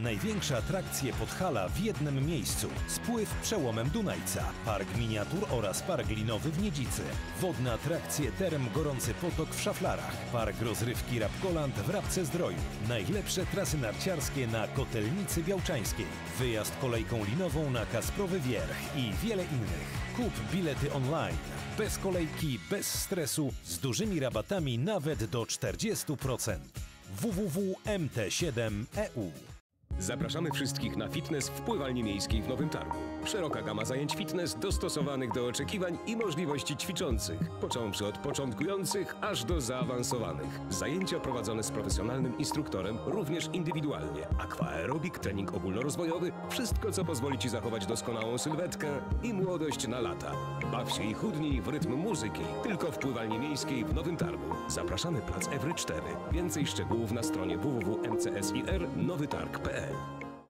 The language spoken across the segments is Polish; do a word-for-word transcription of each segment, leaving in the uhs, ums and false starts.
Największe atrakcje Podhala w jednym miejscu. Spływ przełomem Dunajca, park miniatur oraz park linowy w Niedzicy. Wodne atrakcje Term Gorący Potok w Szaflarach. Park rozrywki Rapkoland w Rabce-Zdroju. Najlepsze trasy narciarskie na Kotelnicy Białczańskiej. Wyjazd kolejką linową na Kasprowy Wierch i wiele innych. Kup bilety online. Bez kolejki, bez stresu, z dużymi rabatami nawet do czterdziestu procent. w w w kropka m t siedem kropka e u. Zapraszamy wszystkich na fitness w pływalni miejskiej w Nowym Targu. Szeroka gama zajęć fitness dostosowanych do oczekiwań i możliwości ćwiczących, począwszy od początkujących aż do zaawansowanych. Zajęcia prowadzone z profesjonalnym instruktorem, również indywidualnie. Aquaerobik, trening ogólnorozwojowy, wszystko co pozwoli Ci zachować doskonałą sylwetkę i młodość na lata. Baw się i chudnij w rytm muzyki, tylko w pływalni miejskiej w Nowym Targu. Zapraszamy plac Ewry cztery. Więcej szczegółów na stronie w w w kropka m c s i r nowytarg kropka p l.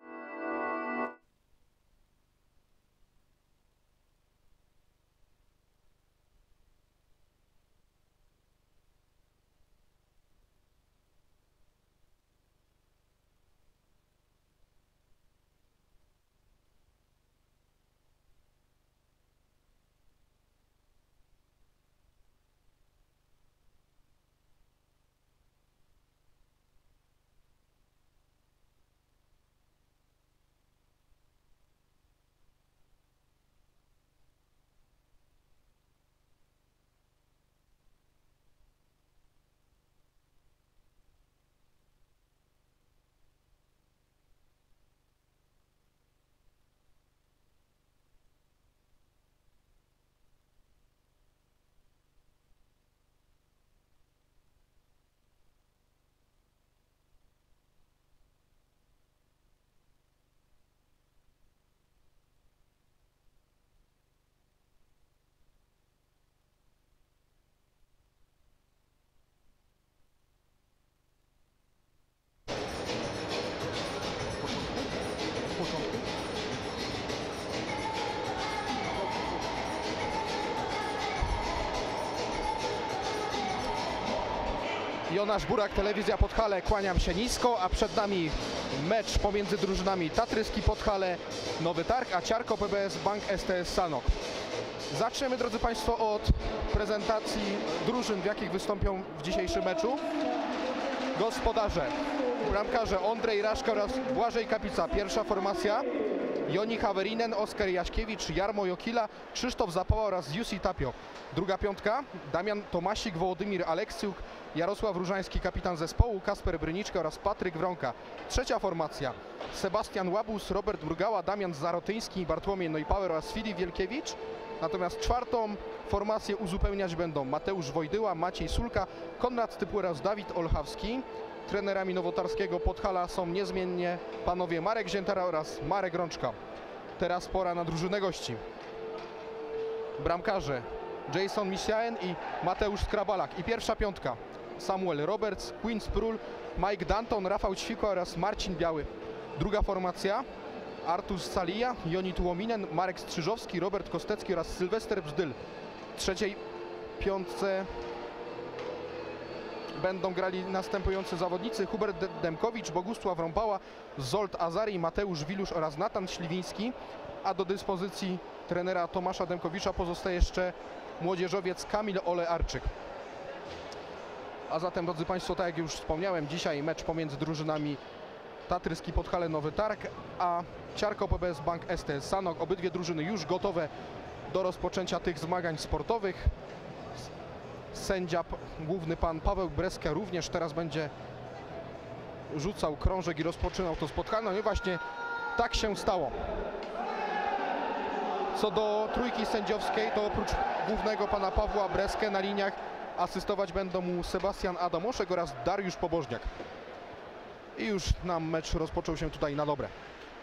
Jonasz Burak, Telewizja Podhale, kłaniam się nisko, a przed nami mecz pomiędzy drużynami Tatryski Podhale, Nowy Targ, a Ciarko P B S Bank S T S Sanok. Zaczniemy, drodzy Państwo, od prezentacji drużyn, w jakich wystąpią w dzisiejszym meczu. Gospodarze, bramkarze Ondrej Raszka oraz Błażej Kapica, pierwsza formacja. Joni Haverinen, Oskar Jaśkiewicz, Jarmo Jokila, Krzysztof Zapała oraz Jussi Tapio. Druga piątka, Damian Tomasik, Wołodymir Aleksiuk, Jarosław Różański, kapitan zespołu, Kasper Bryniczka oraz Patryk Wronka. Trzecia formacja, Sebastian Łabus, Robert Brugała, Damian Zarotyński, Bartłomiej Neupauer oraz Filip Wielkiewicz. Natomiast czwartą formację uzupełniać będą Mateusz Wojdyła, Maciej Sulka, Konrad Typły oraz Dawid Olchawski. Trenerami nowotarskiego Podhala są niezmiennie panowie Marek Ziętara oraz Marek Rączka. Teraz pora na drużynę gości. Bramkarze Jason Misiaen i Mateusz Skrabalak. I pierwsza piątka, Samuel Roberts, Quinn Sprul, Mike Danton, Rafał Ćwiko oraz Marcin Biały. Druga formacja, Artus Salija, Joni Tułominen, Marek Strzyżowski, Robert Kostecki oraz Sylwester Bzdyl. W trzeciej piątce będą grali następujący zawodnicy: Hubert Demkowicz, Bogusław Rąpała, Zolt Azari, Mateusz Wilusz oraz Natan Śliwiński, a do dyspozycji trenera Tomasza Demkowicza pozostaje jeszcze młodzieżowiec Kamil Olearczyk. A zatem, drodzy Państwo, tak jak już wspomniałem, dzisiaj mecz pomiędzy drużynami Tatryski Podhale Nowy Targ, a Ciarko P B S Bank S T S Sanok. Obydwie drużyny już gotowe do rozpoczęcia tych zmagań sportowych. Sędzia główny pan Paweł Breska również teraz będzie rzucał krążek i rozpoczynał to spotkanie. No i właśnie tak się stało. Co do trójki sędziowskiej, to oprócz głównego pana Pawła Breskę na liniach asystować będą mu Sebastian Adamoszek oraz Dariusz Pobożniak. I już nam mecz rozpoczął się tutaj na dobre.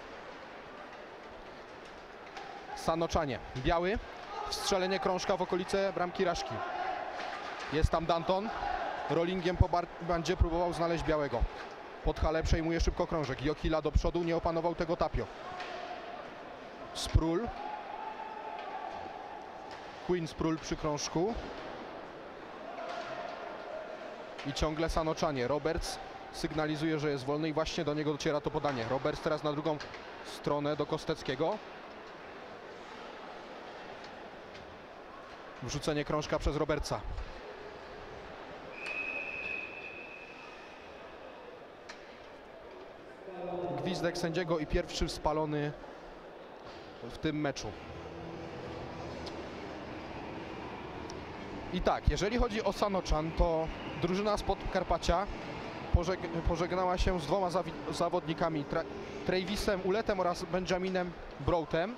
Sanoczanie. Biały. Strzelenie krążka w okolice bramki Raszki. Jest tam Danton. Rollingiem po bandzie próbował znaleźć Białego. Podhale przejmuje szybko krążek. Jokila do przodu, nie opanował tego Tapio. Sprul. Quinn Sprul przy krążku. I ciągle Sanoczanie. Roberts sygnalizuje, że jest wolny i właśnie do niego dociera to podanie. Roberts teraz na drugą stronę do Kosteckiego. Wrzucenie krążka przez Robertsa. Gwizdek sędziego i pierwszy spalony w tym meczu. I tak, jeżeli chodzi o Sanoczan, to drużyna z Podkarpacia pożeg pożegnała się z dwoma zawodnikami, Tra Travisem Uletem oraz Benjaminem Broughtem.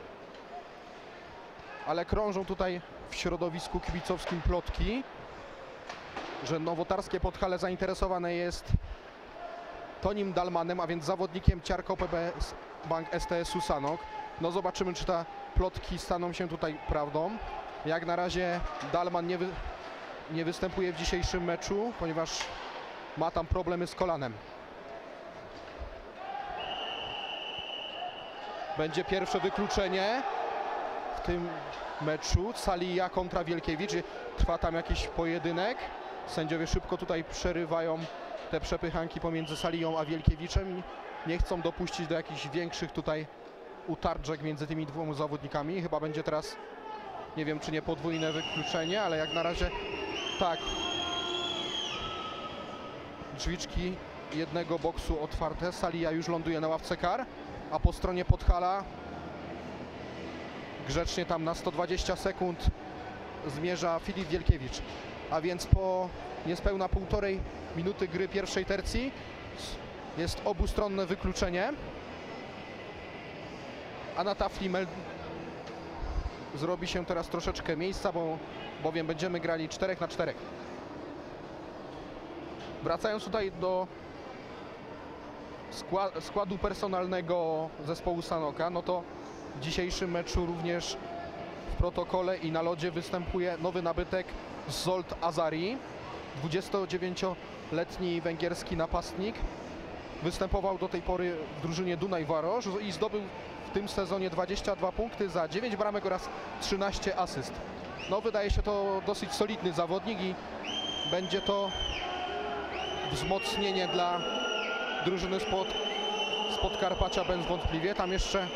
Ale krążą tutaj w środowisku kibicowskim plotki, że nowotarskie Podhale zainteresowane jest Tonim Dalmanem, a więc zawodnikiem Ciarko P B Bank S T S-u Sanok. No zobaczymy, czy te plotki staną się tutaj prawdą. Jak na razie Dalman nie, wy nie występuje w dzisiejszym meczu, ponieważ ma tam problemy z kolanem. Będzie pierwsze wykluczenie w tym meczu. Salija kontra Wielkiewicz. Trwa tam jakiś pojedynek. Sędziowie szybko tutaj przerywają te przepychanki pomiędzy Saliją a Wielkiewiczem. Nie chcą dopuścić do jakichś większych tutaj utarczek między tymi dwoma zawodnikami. Chyba będzie teraz, nie wiem, czy nie podwójne wykluczenie, ale jak na razie tak. Drzwiczki jednego boksu otwarte. Salija już ląduje na ławce kar, a po stronie Podhala grzecznie tam na sto dwadzieścia sekund zmierza Filip Wielkiewicz. A więc po niespełna półtorej minuty gry pierwszej tercji jest obustronne wykluczenie. A na tafli zrobi się teraz troszeczkę miejsca, bo, bowiem będziemy grali czterech na czterech. Wracając tutaj do skład, składu personalnego zespołu Sanoka, no to w dzisiejszym meczu również w protokole i na lodzie występuje nowy nabytek Zsolt Azari, dwudziestodziewięcioletni węgierski napastnik. Występował do tej pory w drużynie Dunaj Varoš i zdobył w tym sezonie dwadzieścia dwa punkty za dziewięć bramek oraz trzynaście asyst. No, wydaje się to dosyć solidny zawodnik i będzie to wzmocnienie dla drużyny spod, z Podkarpacia bez wątpliwie. Tam jeszcze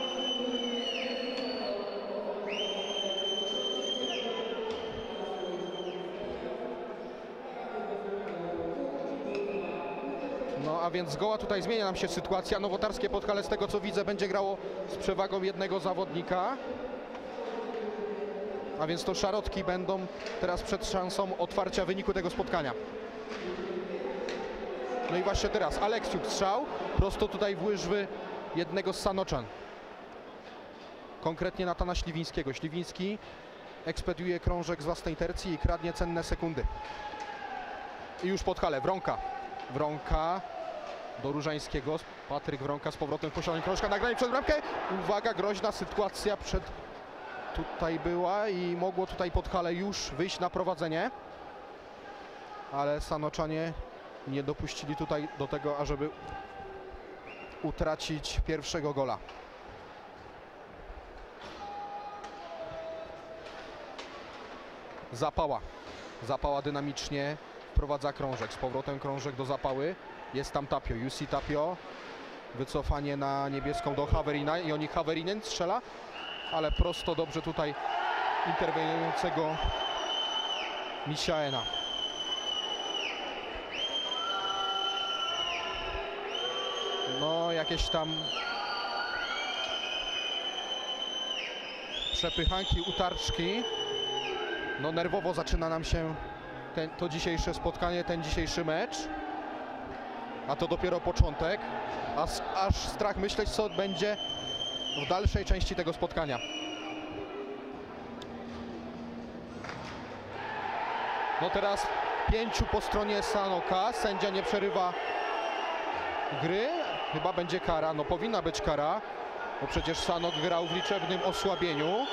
no a więc zgoła tutaj zmienia nam się sytuacja. Nowotarskie Podhale, z tego co widzę, będzie grało z przewagą jednego zawodnika. A więc to szarotki będą teraz przed szansą otwarcia wyniku tego spotkania. No i właśnie teraz Aleksiuk strzał prosto tutaj w łyżwy jednego z Sanoczan. Konkretnie Natana Śliwińskiego. Śliwiński ekspediuje krążek z własnej tercji i kradnie cenne sekundy. I już Podhale. Wronka. Wronka do Różańskiego. Patryk Wronka z powrotem w posiadaniu krążka. Nagranie przed bramkę. Uwaga, groźna sytuacja przed tutaj była i mogło tutaj Podhale już wyjść na prowadzenie. Ale Sanoczanie nie dopuścili tutaj do tego, ażeby utracić pierwszego gola. Zapała. Zapała dynamicznie wprowadza krążek. Z powrotem krążek do Zapały. Jest tam Tapio. Jussi Tapio. Wycofanie na niebieską do Haverina. I oni Haverinen strzela, ale prosto dobrze tutaj interweniującego Misiaena. No, jakieś tam przepychanki, utarczki. No, nerwowo zaczyna nam się ten, to dzisiejsze spotkanie, ten dzisiejszy mecz. A to dopiero początek. Aż, aż strach myśleć, co będzie w dalszej części tego spotkania. No teraz pięciu po stronie Sanoka. Sędzia nie przerywa gry. Chyba będzie kara. No, powinna być kara, bo przecież Sanok grał w liczebnym osłabieniu.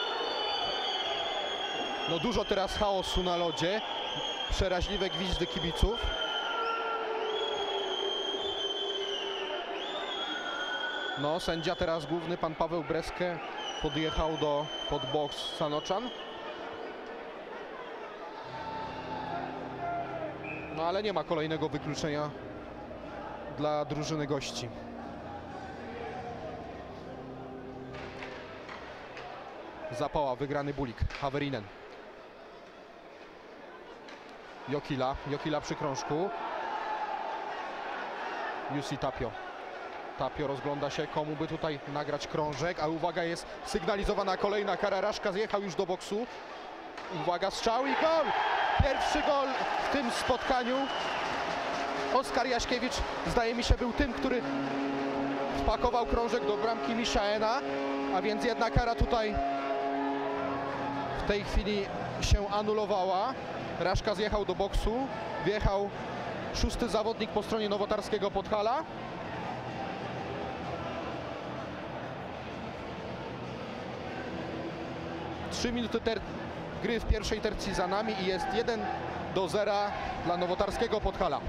No, dużo teraz chaosu na lodzie. Przeraźliwe gwizdy kibiców. No, sędzia teraz główny, pan Paweł Breskę, podjechał do pod boks Sanoczan. No, ale nie ma kolejnego wykluczenia dla drużyny gości. Zapała, wygrany Bulik, Haverinen. Jokila, Jokila przy krążku. Jussi Tapio. Tapio rozgląda się, komu by tutaj nagrać krążek, a uwaga, jest sygnalizowana kolejna kara. Raszka zjechał już do boksu. Uwaga, strzał i gol! Pierwszy gol w tym spotkaniu. Oskar Jaśkiewicz, zdaje mi się, był tym, który wpakował krążek do bramki Miszaena, a więc jedna kara tutaj w tej chwili się anulowała. Raszka zjechał do boksu, wjechał szósty zawodnik po stronie nowotarskiego Podhala. Trzy minuty gry w pierwszej tercji za nami i jest jeden do zera dla nowotarskiego Podhala.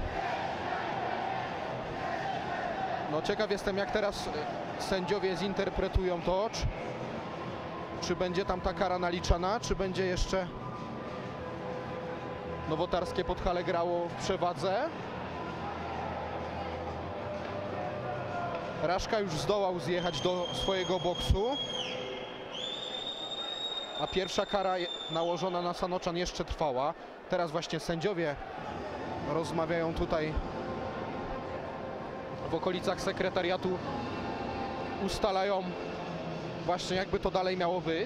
No ciekaw jestem, jak teraz sędziowie zinterpretują to, czy, czy będzie tam ta kara naliczana, czy będzie jeszcze nowotarskie Podhale grało w przewadze. Raszka już zdołał zjechać do swojego boksu, a pierwsza kara nałożona na Sanoczan jeszcze trwała. Teraz właśnie sędziowie rozmawiają tutaj w okolicach sekretariatu, ustalają właśnie, jakby to dalej miało być.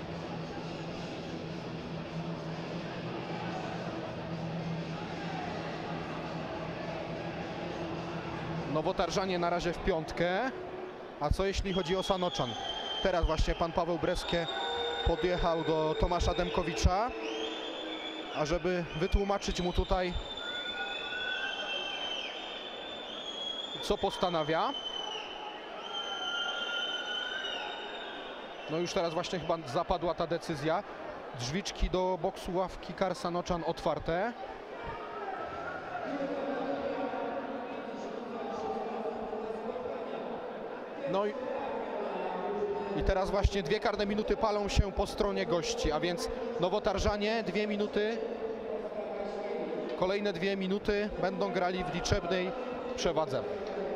Nowotarżanie na razie w piątkę, a co jeśli chodzi o Sanoczan? Teraz właśnie pan Paweł Breskie podjechał do Tomasza Demkowicza, ażeby wytłumaczyć mu tutaj, co postanawia. No już teraz właśnie chyba zapadła ta decyzja. Drzwiczki do boksu ławki kar Sanoczan otwarte. No i, i teraz właśnie dwie karne minuty palą się po stronie gości, a więc nowotarżanie dwie minuty, kolejne dwie minuty będą grali w liczebnej przewadze.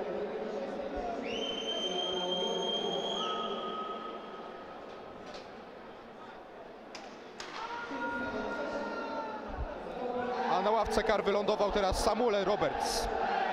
A na ławce kar wylądował teraz Samuel Roberts.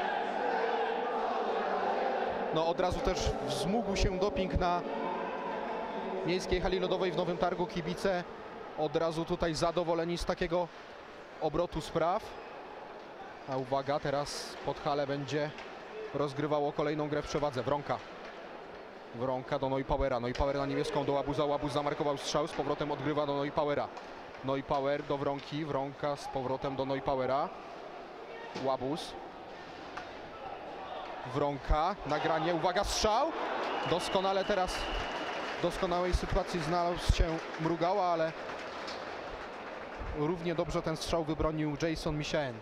No od razu też wzmógł się doping na Miejskiej Hali Lodowej w Nowym Targu. Kibice od razu tutaj zadowoleni z takiego obrotu spraw. A uwaga, teraz Podhale będzie rozgrywało kolejną grę w przewadze. Wronka. Wronka do Neupowera. Neupowera na niebieską do Łabuza. Łabuz zamarkował strzał, z powrotem odgrywa do Neupowera. Neupower do Wronki. Wronka z powrotem do Neupowera. Łabuz. Wronka, nagranie, uwaga, strzał. Doskonale teraz w doskonałej sytuacji znalazł się Mrugała, ale równie dobrze ten strzał wybronił Jason Miszaen.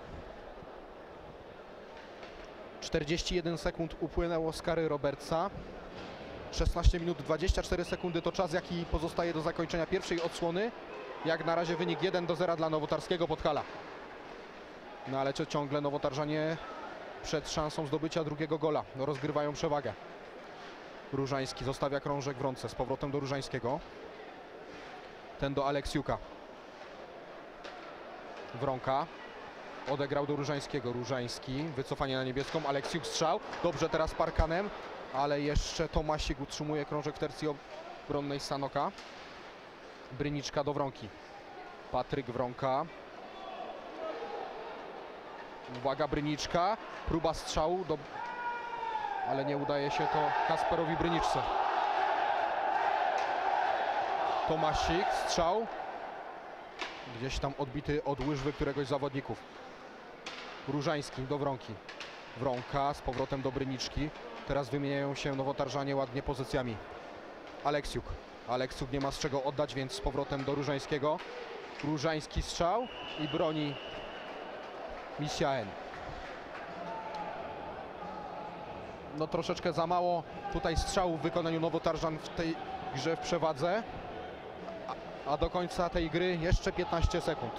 czterdzieści jeden sekund upłynęło z kary Robertsa. szesnaście minut dwadzieścia cztery sekundy to czas, jaki pozostaje do zakończenia pierwszej odsłony. Jak na razie wynik jeden do zera dla nowotarskiego Podhala. No ale ciągle nowotarżanie przed szansą zdobycia drugiego gola. No, rozgrywają przewagę. Różański zostawia krążek w rące. Z powrotem do Różańskiego. Ten do Aleksiuka. Wronka. Odegrał do Różańskiego. Różański. Wycofanie na niebieską. Aleksiuk strzał. Dobrze teraz Parkanem. Ale jeszcze Tomasik utrzymuje krążek w tercji obronnej Sanoka. Bryniczka do Wronki. Patryk Wronka. Uwaga, Bryniczka, próba strzału, do... ale nie udaje się to Kasperowi Bryniczce. Tomasik, strzał, gdzieś tam odbity od łyżwy któregoś z zawodników. Różański do Wronki. Wronka z powrotem do Bryniczki. Teraz wymieniają się nowotarżanie ładnie pozycjami. Aleksiuk. Aleksiuk nie ma z czego oddać, więc z powrotem do Różańskiego. Różański strzał i broni Miszaen. No troszeczkę za mało tutaj strzału w wykonaniu nowotarżan w tej grze w przewadze, a, a do końca tej gry jeszcze piętnaście sekund.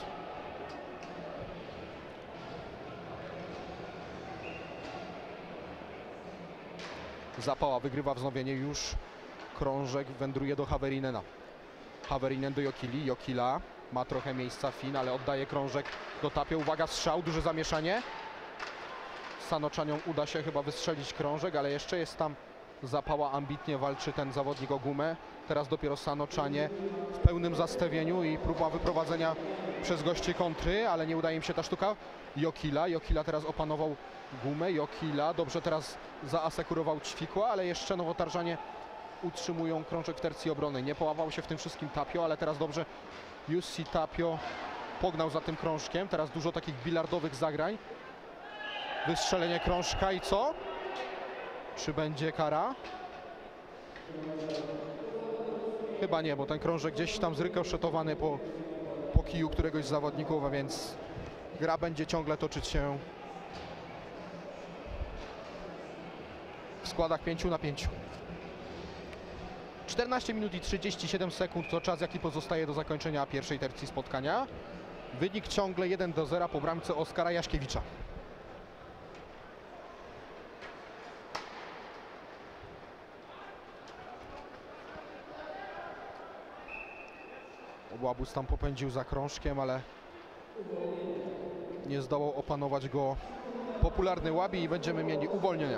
Zapała wygrywa wznowienie, już krążek wędruje do Haverinena. Haverinen do Jokili, Jokila ma trochę miejsca, Fin, ale oddaje krążek do Tapio. Uwaga, strzał, duże zamieszanie. Sanoczaniom uda się chyba wystrzelić krążek, ale jeszcze jest tam Zapała, ambitnie walczy ten zawodnik o gumę. Teraz dopiero Sanoczanie w pełnym zastawieniu i próba wyprowadzenia przez gości kontry, ale nie udaje im się ta sztuka. Jokila, Jokila teraz opanował gumę, Jokila dobrze teraz zaasekurował Ćwikła, ale jeszcze Nowotarżanie utrzymują krążek w tercji obrony. Nie połapał się w tym wszystkim Tapio, ale teraz dobrze Jussi Tapio pognał za tym krążkiem. Teraz dużo takich bilardowych zagrań. Wystrzelenie krążka i co? Czy będzie kara? Chyba nie, bo ten krążek gdzieś tam zrykoszetowany po, po kiju któregoś z zawodników, a więc gra będzie ciągle toczyć się w składach pięciu na pięciu. czternaście minut i trzydzieści siedem sekund to czas, jaki pozostaje do zakończenia pierwszej tercji spotkania. Wynik ciągle jeden do zera po bramce Oskara Jaśkiewicza. Łabus tam popędził za krążkiem, ale nie zdołał opanować go popularny Łabi i będziemy mieli uwolnienia.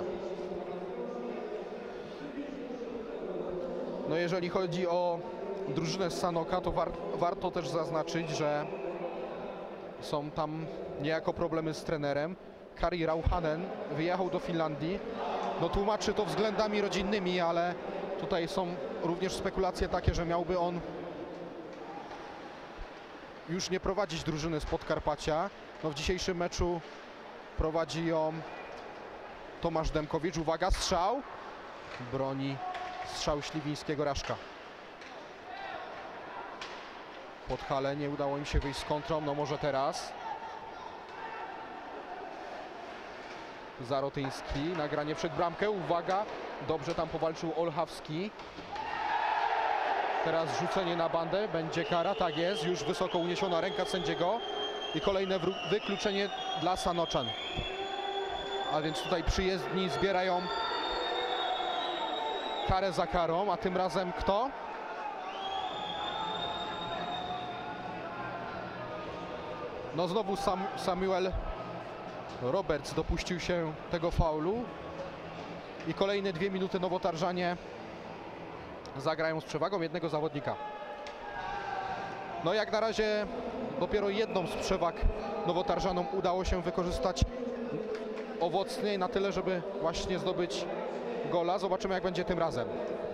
No jeżeli chodzi o drużynę z Sanoka, to war, warto też zaznaczyć, że są tam niejako problemy z trenerem. Kari Rauhanen wyjechał do Finlandii. No tłumaczy to względami rodzinnymi, ale tutaj są również spekulacje takie, że miałby on już nie prowadzić drużyny z Podkarpacia. No w dzisiejszym meczu prowadzi ją Tomasz Demkowicz. Uwaga, strzał. Broni strzał Śliwińskiego Raszka. Podhale nie udało im się wyjść z kontrą, no może teraz. Zarotyński, nagranie przed bramkę, uwaga, dobrze tam powalczył Olchawski. Teraz rzucenie na bandę, będzie kara, tak jest, już wysoko uniesiona ręka sędziego i kolejne wykluczenie dla Sanoczan. A więc tutaj przyjezdni zbierają karę za karą, a tym razem kto? No znowu Sam, Samuel Roberts dopuścił się tego faulu i kolejne dwie minuty Nowotarżanie zagrają z przewagą jednego zawodnika. No jak na razie dopiero jedną z przewag Nowotarżanom udało się wykorzystać owocnie na tyle, żeby właśnie zdobyć gola. Zobaczymy, jak będzie tym razem.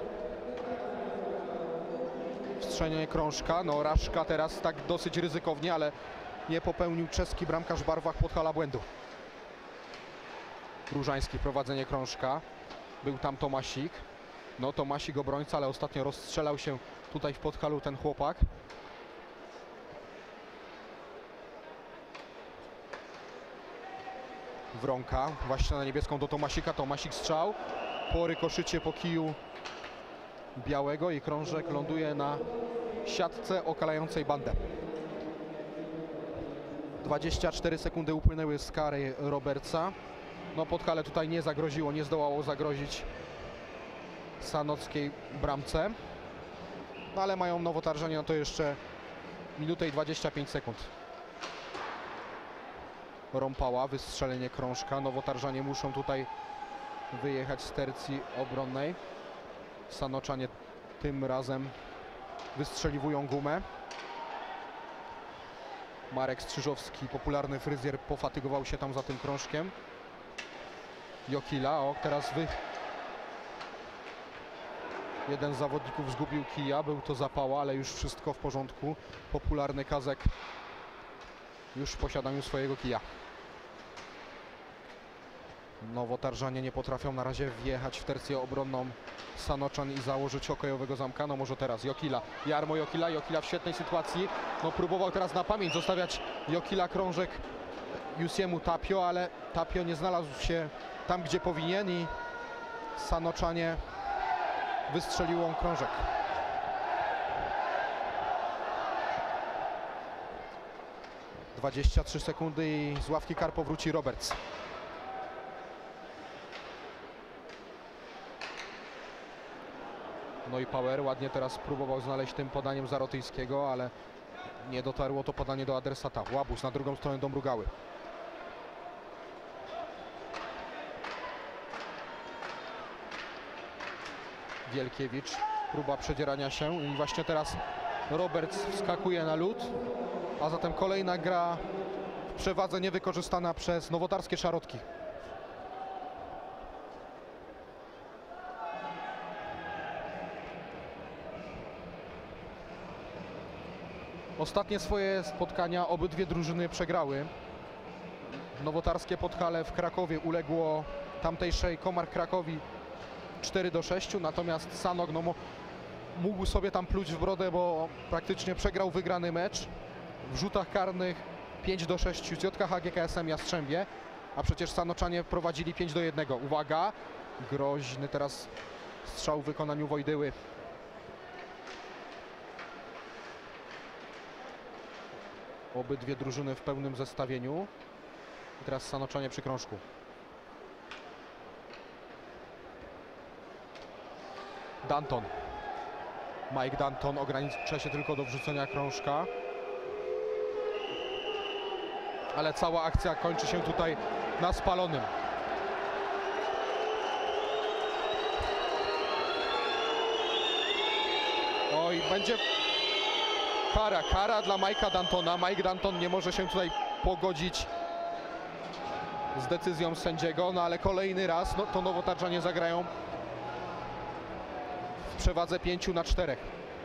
Wstrzenie krążka, no Raszka teraz tak dosyć ryzykownie, ale nie popełnił czeski bramkarz w barwach Podhala błędu. Różański, prowadzenie krążka. Był tam Tomasik. No Tomasik obrońca, ale ostatnio rozstrzelał się tutaj w Podhalu ten chłopak. Wronka właśnie na niebieską do Tomasika. Tomasik strzał. Po rykoszycie, po kiju Białego i krążek ląduje na siatce okalającej bandę. dwadzieścia cztery sekundy upłynęły z kary Robertsa. No Podhale tutaj nie zagroziło, nie zdołało zagrozić sanockiej bramce. No ale mają Nowotarżanie na to jeszcze minutę i dwadzieścia pięć sekund. Rąpała, wystrzelenie krążka. Nowotarżanie muszą tutaj wyjechać z tercji obronnej. Sanoczanie tym razem wystrzeliwują gumę. Marek Strzyżowski, popularny fryzjer, pofatygował się tam za tym krążkiem. Jokila, o teraz wy... Jeden z zawodników zgubił kija, był to Zapała, ale już wszystko w porządku. Popularny Kazek już w posiadaniu swojego kija. Nowotarżanie nie potrafią na razie wjechać w tercję obronną Sanoczan i założyć hokejowego zamka. No może teraz Jokila, Jarmo Jokila, Jokila w świetnej sytuacji. No próbował teraz na pamięć zostawiać Jokila krążek Jussiemu Tapio, ale Tapio nie znalazł się tam, gdzie powinien i Sanoczanie wystrzeliło krążek. dwadzieścia trzy sekundy i z ławki kar powróci Roberts. No i Power ładnie teraz próbował znaleźć tym podaniem Zarotyńskiego, ale nie dotarło to podanie do adresata. Łabuz na drugą stronę do Mrugały. Wielkiewicz, próba przedzierania się i właśnie teraz Roberts wskakuje na lód, a zatem kolejna gra w przewadze niewykorzystana przez nowotarskie szarotki. Ostatnie swoje spotkania obydwie drużyny przegrały. Nowotarskie Podhale w Krakowie uległo tamtejszej Komar Krakowi cztery do sześciu, natomiast Sanok no, mógł sobie tam pluć w brodę, bo praktycznie przegrał wygrany mecz. W rzutach karnych pięć do sześciu z J K H G K S M Jastrzębie, a przecież Sanoczanie prowadzili pięć do jednego. Uwaga, groźny teraz strzał w wykonaniu Wojdyły. Obydwie drużyny w pełnym zestawieniu. I teraz Sanoczanie przy krążku. Danton. Mike Danton ogranicza się tylko do wrzucenia krążka. Ale cała akcja kończy się tutaj na spalonym. Oj, będzie kara, kara dla Mike'a Dantona. Mike Danton nie może się tutaj pogodzić z decyzją sędziego, no ale kolejny raz no, to nowotarczanie zagrają w przewadze pięciu na czterech.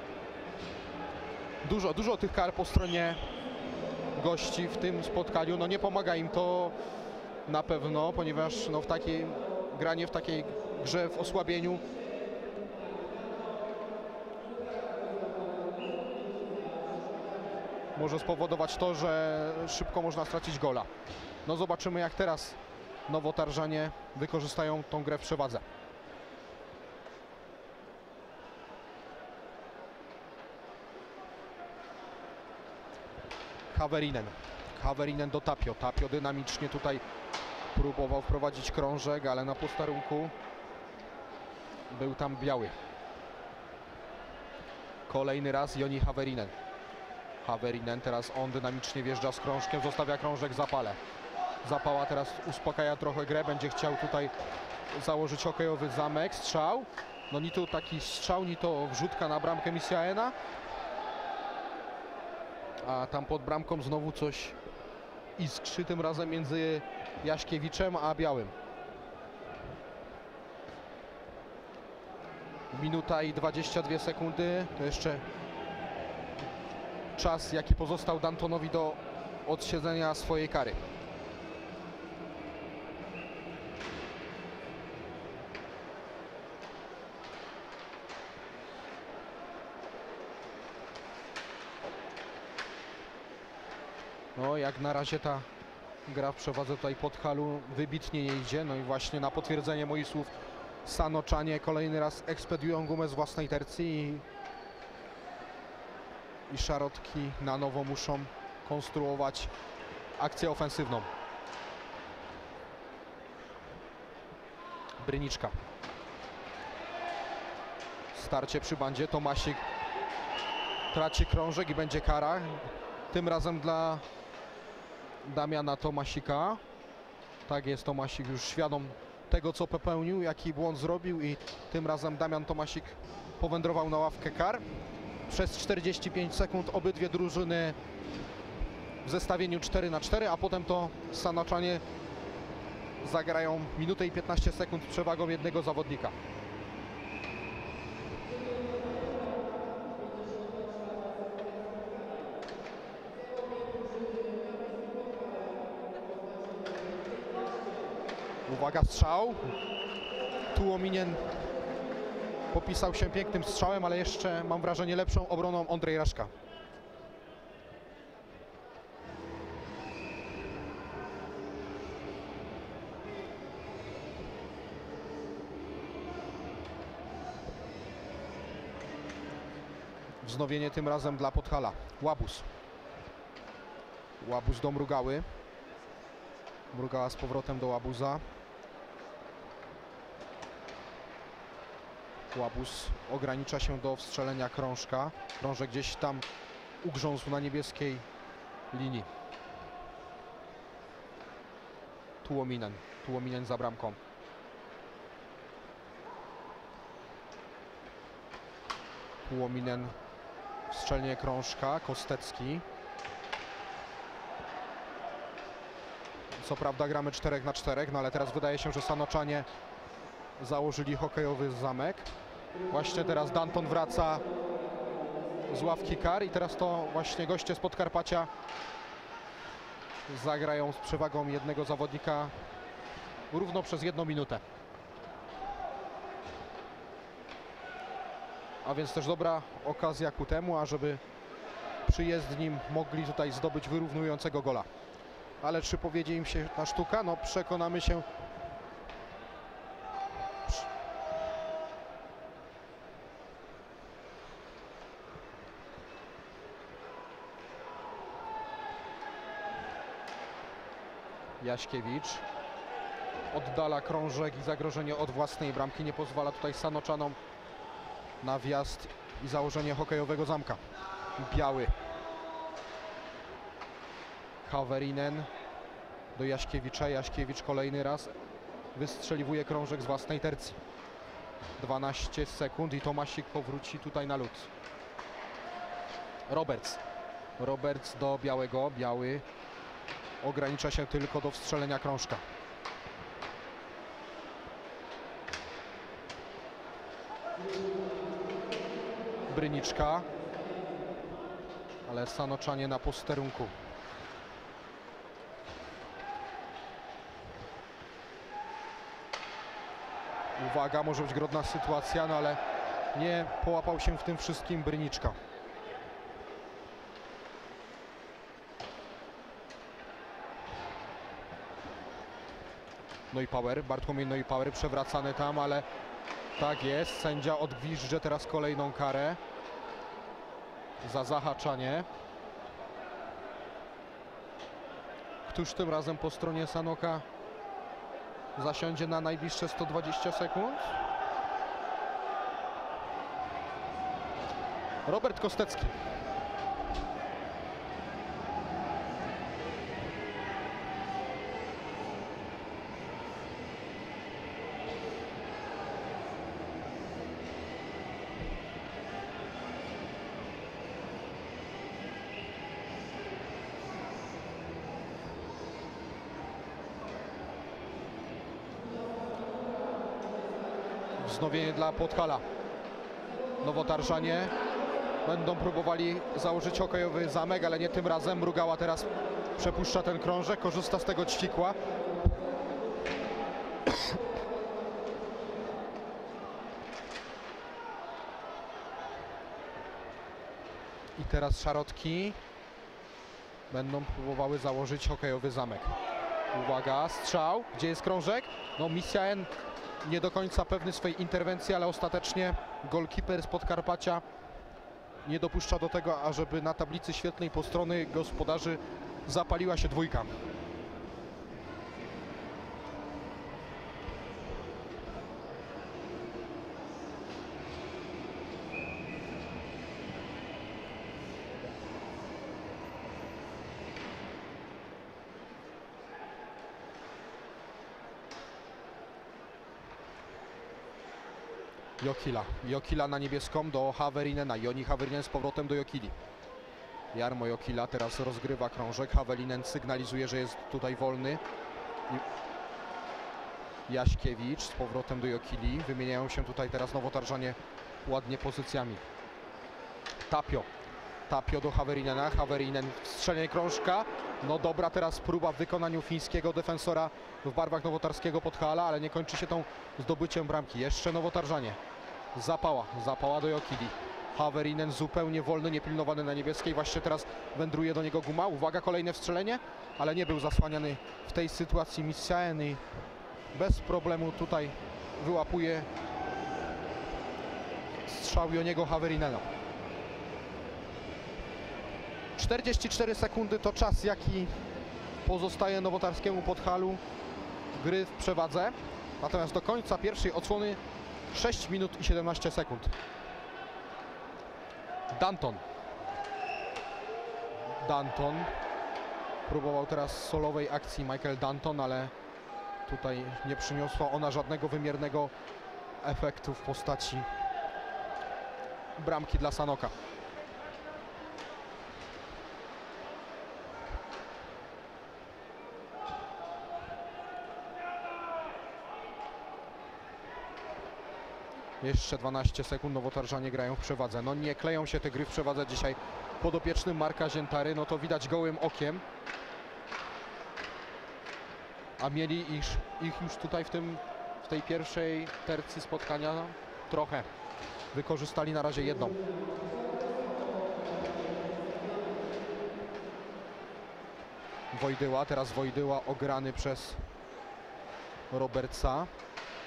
Dużo, dużo tych kar po stronie gości w tym spotkaniu, no nie pomaga im to na pewno, ponieważ no, w takiej granie w takiej grze w osłabieniu może spowodować to, że szybko można stracić gola. No zobaczymy, jak teraz nowotarżanie wykorzystają tą grę w przewadze. Haverinen. Haverinen do Tapio. Tapio dynamicznie tutaj próbował wprowadzić krążek, ale na posterunku był tam biały. Kolejny raz Joni Haverinen. Haverinen teraz on dynamicznie wjeżdża z krążkiem, zostawia krążek Zapale. Zapała teraz uspokaja trochę grę, będzie chciał tutaj założyć hokejowy zamek, strzał. No ni to taki strzał, ni to wrzutka na bramkę Misiaena. A tam pod bramką znowu coś iskrzy, tym razem między Jaśkiewiczem a Białym. Minuta i dwadzieścia dwie sekundy, to jeszcze czas, jaki pozostał Dantonowi do odsiedzenia swojej kary. No jak na razie ta gra w przewadze tutaj Podhalu wybitnie nie idzie. No i właśnie na potwierdzenie moich słów Sanoczanie kolejny raz ekspediują gumę z własnej tercji i, i szarotki na nowo muszą konstruować akcję ofensywną. Bryniczka. Starcie przy bandzie. Tomasik traci krążek i będzie kara. Tym razem dla Damiana Tomasika. Tak jest, Tomasik już świadom tego, co popełnił, jaki błąd zrobił i tym razem Damian Tomasik powędrował na ławkę kar. Przez czterdzieści pięć sekund obydwie drużyny w zestawieniu cztery na cztery, a potem to Sanoczanie zagrają minutę i piętnaście sekund z przewagą jednego zawodnika. Uwaga, strzał. Tułominien popisał się pięknym strzałem, ale jeszcze mam wrażenie lepszą obroną Ondrej Raszka. Wznowienie tym razem dla Podhala. Łabuz. Łabuz do Mrugały. Mrugała z powrotem do Łabuza. Łabus ogranicza się do wstrzelenia krążka. Krążek gdzieś tam ugrzązł na niebieskiej linii. Tuominen. Tuominen za bramką. Tuominen w strzelnie krążka. Kostecki. Co prawda gramy czterech na czterech, no ale teraz wydaje się, że Sanoczanie założyli hokejowy zamek. Właśnie teraz Danton wraca z ławki kar i teraz to właśnie goście z Podkarpacia zagrają z przewagą jednego zawodnika równo przez jedną minutę. A więc też dobra okazja ku temu, ażeby przyjezdni mogli tutaj zdobyć wyrównującego gola. Ale czy powiedzie im się ta sztuka? No przekonamy się. Jaśkiewicz oddala krążek i zagrożenie od własnej bramki. Nie pozwala tutaj Sanoczanom na wjazd i założenie hokejowego zamka. Biały. Haverinen do Jaśkiewicza. Jaśkiewicz kolejny raz wystrzeliwuje krążek z własnej tercji. dwanaście sekund i Tomasik powróci tutaj na lód. Roberts. Roberts do Białego. Biały ogranicza się tylko do wstrzelenia krążka. Bryniczka. Ale Sanoczanie na posterunku. Uwaga, może być grodna sytuacja, no ale nie połapał się w tym wszystkim Bryniczka. Neupauer, Bartłomiej Neupauer przewracany tam, ale tak jest, sędzia odgwizdże teraz kolejną karę za zahaczanie. Któż tym razem po stronie Sanoka zasiądzie na najbliższe sto dwadzieścia sekund? Robert Kostecki. Wznowienie dla Podhala. Nowotarżanie będą próbowali założyć hokejowy zamek, ale nie tym razem. Mrugała teraz przepuszcza ten krążek, korzysta z tego ćwikła. I teraz szarotki będą próbowały założyć hokejowy zamek. Uwaga, strzał. Gdzie jest krążek? No misja N nie do końca pewny swojej interwencji, ale ostatecznie golkiper z Podkarpacia nie dopuszcza do tego, ażeby na tablicy świetlnej po strony gospodarzy zapaliła się dwójka. Jokila. Jokila na niebieską do Haverinena. Joni Haverinen z powrotem do Jokili. Jarmo Jokila teraz rozgrywa krążek. Haverinen sygnalizuje, że jest tutaj wolny. Jaśkiewicz z powrotem do Jokili. Wymieniają się tutaj teraz Nowotarżanie ładnie pozycjami. Tapio. Tapio do Haverinena. Haverinen strzelenie krążka. No dobra teraz próba w wykonaniu fińskiego defensora w barwach nowotarskiego Podhala, ale nie kończy się tą zdobyciem bramki. Jeszcze Nowotarżanie. Zapała. Zapała do Jokili. Haverinen zupełnie wolny, niepilnowany na niebieskiej. Właśnie teraz wędruje do niego Guma. Uwaga, kolejne wstrzelenie, ale nie był zasłaniany w tej sytuacji Misiaen i bez problemu tutaj wyłapuje strzał Joniego Haverinena. czterdzieści cztery sekundy to czas, jaki pozostaje nowotarskiemu Podhalu gry w przewadze. Natomiast do końca pierwszej odsłony sześć minut i siedemnaście sekund. Danton. Danton. Próbował teraz solowej akcji Michael Danton, ale tutaj nie przyniosła ona żadnego wymiernego efektu w postaci bramki dla Sanoka. Jeszcze dwanaście sekund, Nowotarżanie grają w przewadze. No nie kleją się te gry w przewadze dzisiaj podopiecznym Marka Ziętary, no to widać gołym okiem. A mieli ich, ich już tutaj w, tym, w tej pierwszej tercji spotkania trochę. Wykorzystali na razie jedną. Wojdyła, teraz Wojdyła ograny przez Robertsa.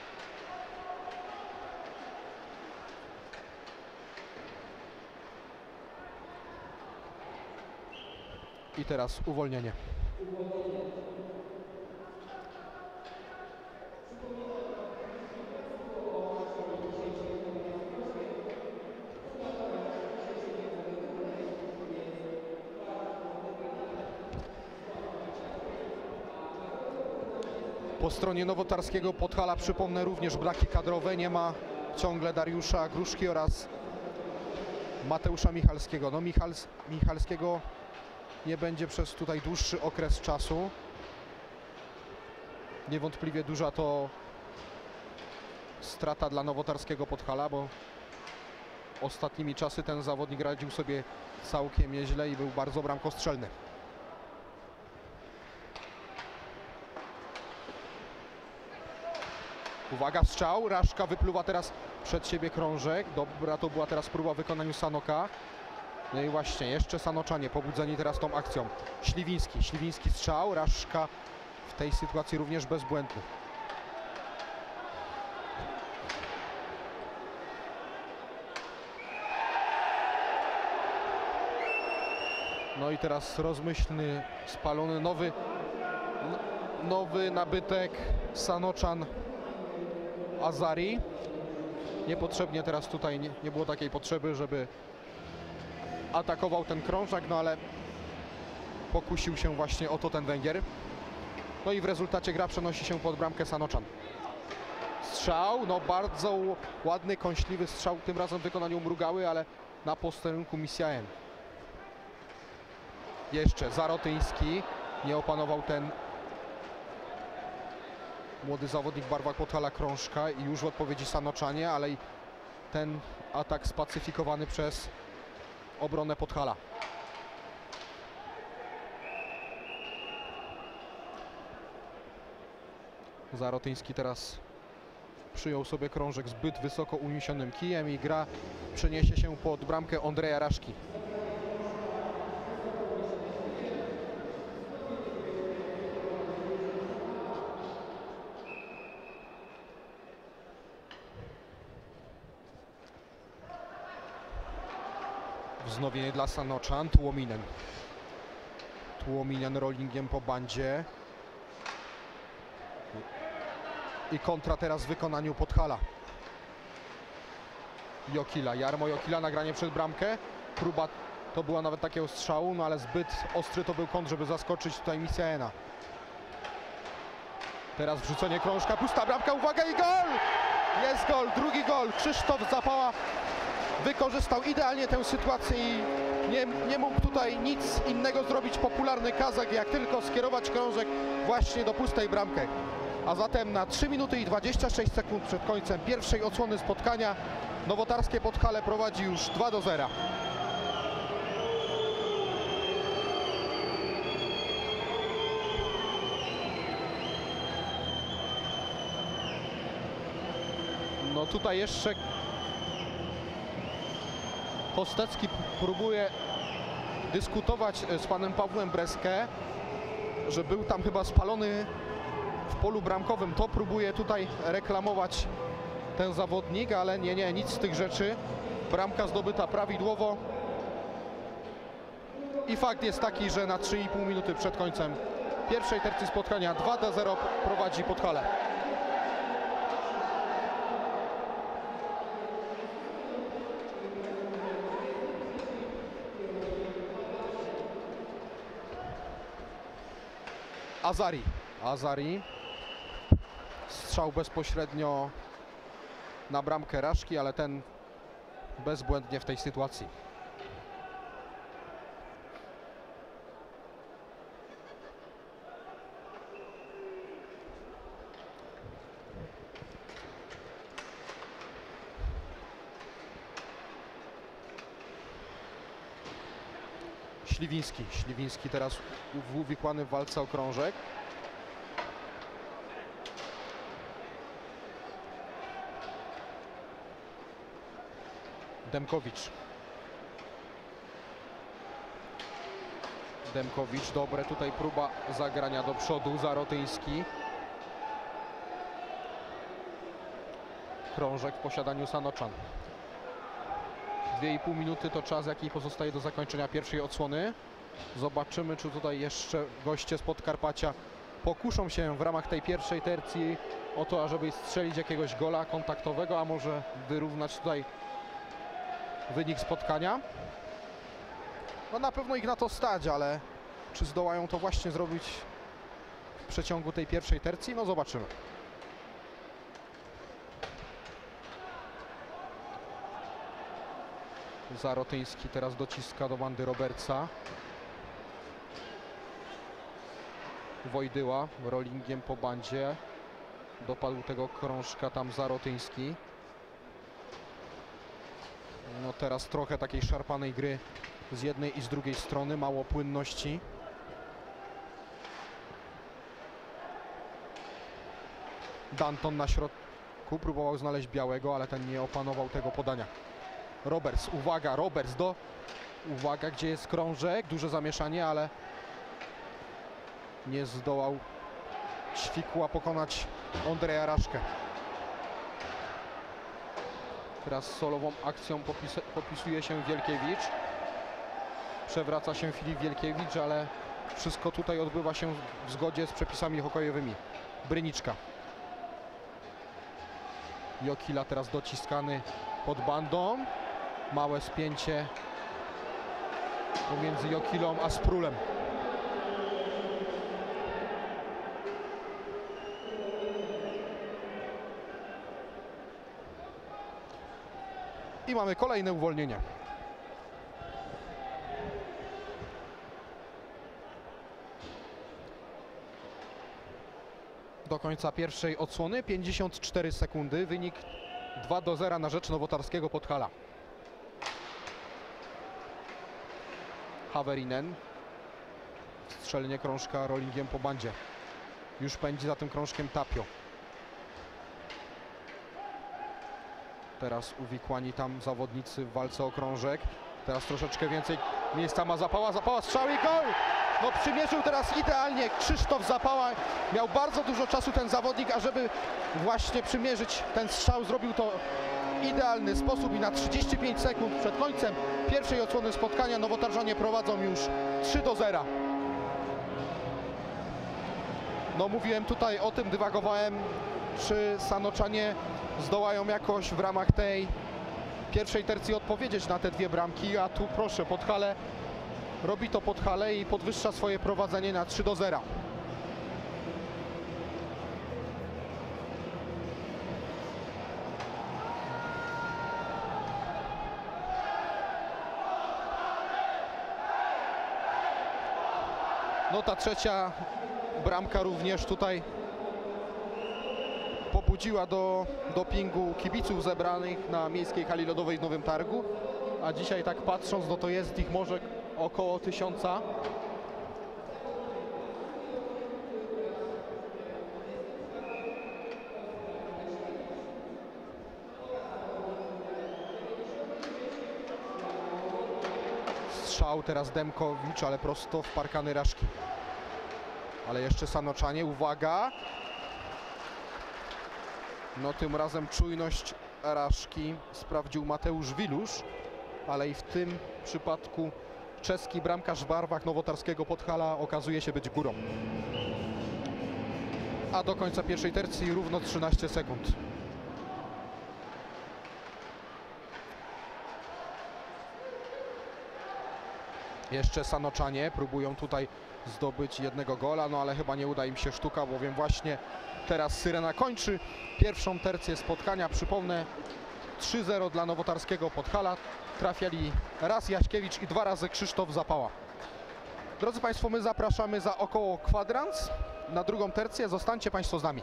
I teraz uwolnienie. Po stronie nowotarskiego Podhala, przypomnę, również braki kadrowe. Nie ma ciągle Dariusza Gruszki oraz Mateusza Michalskiego. No Michals, Michalskiego nie będzie przez tutaj dłuższy okres czasu. Niewątpliwie duża to strata dla nowotarskiego Podhala, bo ostatnimi czasy ten zawodnik radził sobie całkiem nieźle i był bardzo bramkostrzelny. Uwaga, strzał, Raszka wypluwa teraz przed siebie krążek. Dobra, to była teraz próba w wykonaniu Sanoka. No i właśnie, jeszcze Sanoczanie pobudzeni teraz tą akcją. Śliwiński, Śliwiński strzał, Raszka w tej sytuacji również bezbłędny. No i teraz rozmyślny, spalony, nowy, nowy nabytek Sanoczan Azari. Niepotrzebnie teraz tutaj nie, nie było takiej potrzeby, żeby atakował ten krążek, no ale pokusił się właśnie o to ten Węgier. No i w rezultacie gra przenosi się pod bramkę Sanoczan. Strzał, no bardzo ładny, kąśliwy strzał, tym razem w wykonaniu Mrugały, ale na posterunku Misiaen. Jeszcze Zarotyński, nie opanował ten młody zawodnik w barwach Podhala krążka i już w odpowiedzi Sanoczanie, ale i ten atak spacyfikowany przez obronę Podhala. Zarotyński teraz przyjął sobie krążek zbyt wysoko uniesionym kijem i gra przeniesie się pod bramkę Ondreja Raszki. Wznowienie dla Sanoczan, Tuominen. Tuominen rollingiem po bandzie. I kontra teraz w wykonaniu Podhala. Jokila, Jarmo Jokila, nagranie przed bramkę. Próba to była nawet takiego strzału, no ale zbyt ostry to był kąt, żeby zaskoczyć tutaj Misiaena. Teraz wrzucenie krążka, pusta bramka, uwaga i gol! Jest gol, drugi gol. Krzysztof Zapała wykorzystał idealnie tę sytuację i nie, nie mógł tutaj nic innego zrobić popularny Kazak, jak tylko skierować krążek właśnie do pustej bramki. A zatem na trzy minuty i dwadzieścia sześć sekund przed końcem pierwszej odsłony spotkania nowotarskie Podhale prowadzi już dwa do zera. No tutaj jeszcze Kostecki próbuje dyskutować z panem Pawłem Breskę, że był tam chyba spalony w polu bramkowym. To próbuje tutaj reklamować ten zawodnik, ale nie, nie, nic z tych rzeczy. Bramka zdobyta prawidłowo. I fakt jest taki, że na trzy i pół minuty przed końcem pierwszej tercji spotkania dwa do zera prowadzi Podhale. Azari. Azari. Strzał bezpośrednio na bramkę Raszki, ale ten bezbłędnie w tej sytuacji. Śliwiński. Śliwiński teraz uwikłany w walce o krążek. Demkowicz. Demkowicz, dobre tutaj próba zagrania do przodu, Zarotyński. Krążek w posiadaniu Sanoczan. Dwie i pół minuty to czas, jaki pozostaje do zakończenia pierwszej odsłony. Zobaczymy, czy tutaj jeszcze goście z Podkarpacia pokuszą się w ramach tej pierwszej tercji o to, ażeby strzelić jakiegoś gola kontaktowego, a może wyrównać tutaj wynik spotkania. No na pewno ich na to stać, ale czy zdołają to właśnie zrobić w przeciągu tej pierwszej tercji? No zobaczymy. Zarotyński teraz dociska do bandy Robertsa. Wojdyła rollingiem po bandzie. Dopadł tego krążka tam Zarotyński. No teraz trochę takiej szarpanej gry z jednej i z drugiej strony. Mało płynności. Danton na środku próbował znaleźć Białego, ale ten nie opanował tego podania. Roberts, uwaga, Roberts do... Uwaga, gdzie jest krążek, duże zamieszanie, ale nie zdołał Ćwikła pokonać Ondreja Raszkę. Teraz solową akcją popis popisuje się Wielkiewicz. Przewraca się Filip Wielkiewicz, ale wszystko tutaj odbywa się w zgodzie z przepisami hokejowymi. Bryniczka. Jokila teraz dociskany pod bandą. Małe spięcie pomiędzy Jokilą a Sprulem. I mamy kolejne uwolnienie. Do końca pierwszej odsłony pięćdziesiąt cztery sekundy. Wynik dwa do zera na rzecz nowotarskiego Podhala. Haverinen. Strzelenie krążka rollingiem po bandzie. Już pędzi za tym krążkiem Tapio. Teraz uwikłani tam zawodnicy w walce o krążek. Teraz troszeczkę więcej miejsca ma Zapała. Zapała, strzał i gol! No przymierzył teraz idealnie Krzysztof Zapała. Miał bardzo dużo czasu ten zawodnik, ażeby właśnie przymierzyć ten strzał. Zrobił to w idealny sposób i na trzydzieści pięć sekund przed końcem pierwszej odsłony spotkania nowotarżanie prowadzą już trzy do zera. No mówiłem tutaj o tym, dywagowałem, czy Sanoczanie zdołają jakoś w ramach tej pierwszej tercji odpowiedzieć na te dwie bramki, a tu proszę, Podhale robi to Podhale i podwyższa swoje prowadzenie na trzy do zera. No ta trzecia bramka również tutaj pobudziła do dopingu kibiców zebranych na Miejskiej Hali Lodowej w Nowym Targu, a dzisiaj tak patrząc, no to jest ich może około tysiąca. Strzał teraz Demkowicz, ale prosto w parkany Raszki. Ale jeszcze Sanoczanie, uwaga! No tym razem czujność Raszki sprawdził Mateusz Wilusz, ale i w tym przypadku czeski bramkarz w barwach nowotarskiego Podhala okazuje się być górą. A do końca pierwszej tercji równo trzynaście sekund. Jeszcze Sanoczanie próbują tutaj zdobyć jednego gola, no ale chyba nie uda im się sztuka, bowiem właśnie teraz Syrena kończy pierwszą tercję spotkania. Przypomnę, trzy zero dla nowotarskiego Podhala. Trafiali raz Jaśkiewicz i dwa razy Krzysztof Zapała. Drodzy Państwo, my zapraszamy za około kwadrans na drugą tercję. Zostańcie Państwo z nami.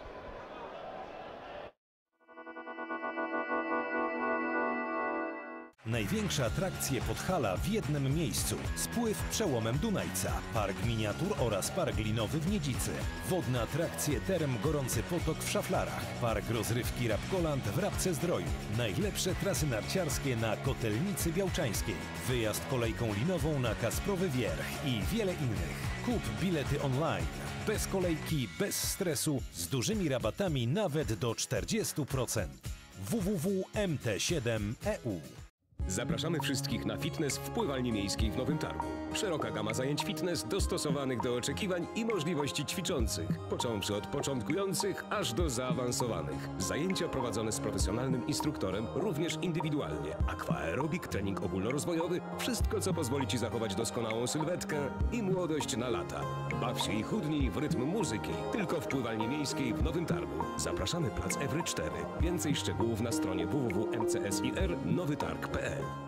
Największe atrakcje Podhala w jednym miejscu. Spływ przełomem Dunajca, park miniatur oraz park linowy w Niedzicy. Wodne atrakcje Term Gorący Potok w Szaflarach. Park rozrywki Rapkoland w Rabce-Zdroju. Najlepsze trasy narciarskie na Kotelnicy Białczańskiej. Wyjazd kolejką linową na Kasprowy Wierch i wiele innych. Kup bilety online. Bez kolejki, bez stresu, z dużymi rabatami nawet do czterdziestu procent. w w w kropka m t siedem kropka e u. Zapraszamy wszystkich na fitness w pływalni miejskiej w Nowym Targu. Szeroka gama zajęć fitness dostosowanych do oczekiwań i możliwości ćwiczących, począwszy od początkujących aż do zaawansowanych. Zajęcia prowadzone z profesjonalnym instruktorem, również indywidualnie. Aquaerobik, trening ogólnorozwojowy, wszystko co pozwoli Ci zachować doskonałą sylwetkę i młodość na lata. Baw się i chudnij w rytm muzyki, tylko w pływalni miejskiej w Nowym Targu. Zapraszamy plac Ewry cztery. Więcej szczegółów na stronie w w w kropka m c s i r nowy targ kropka p l.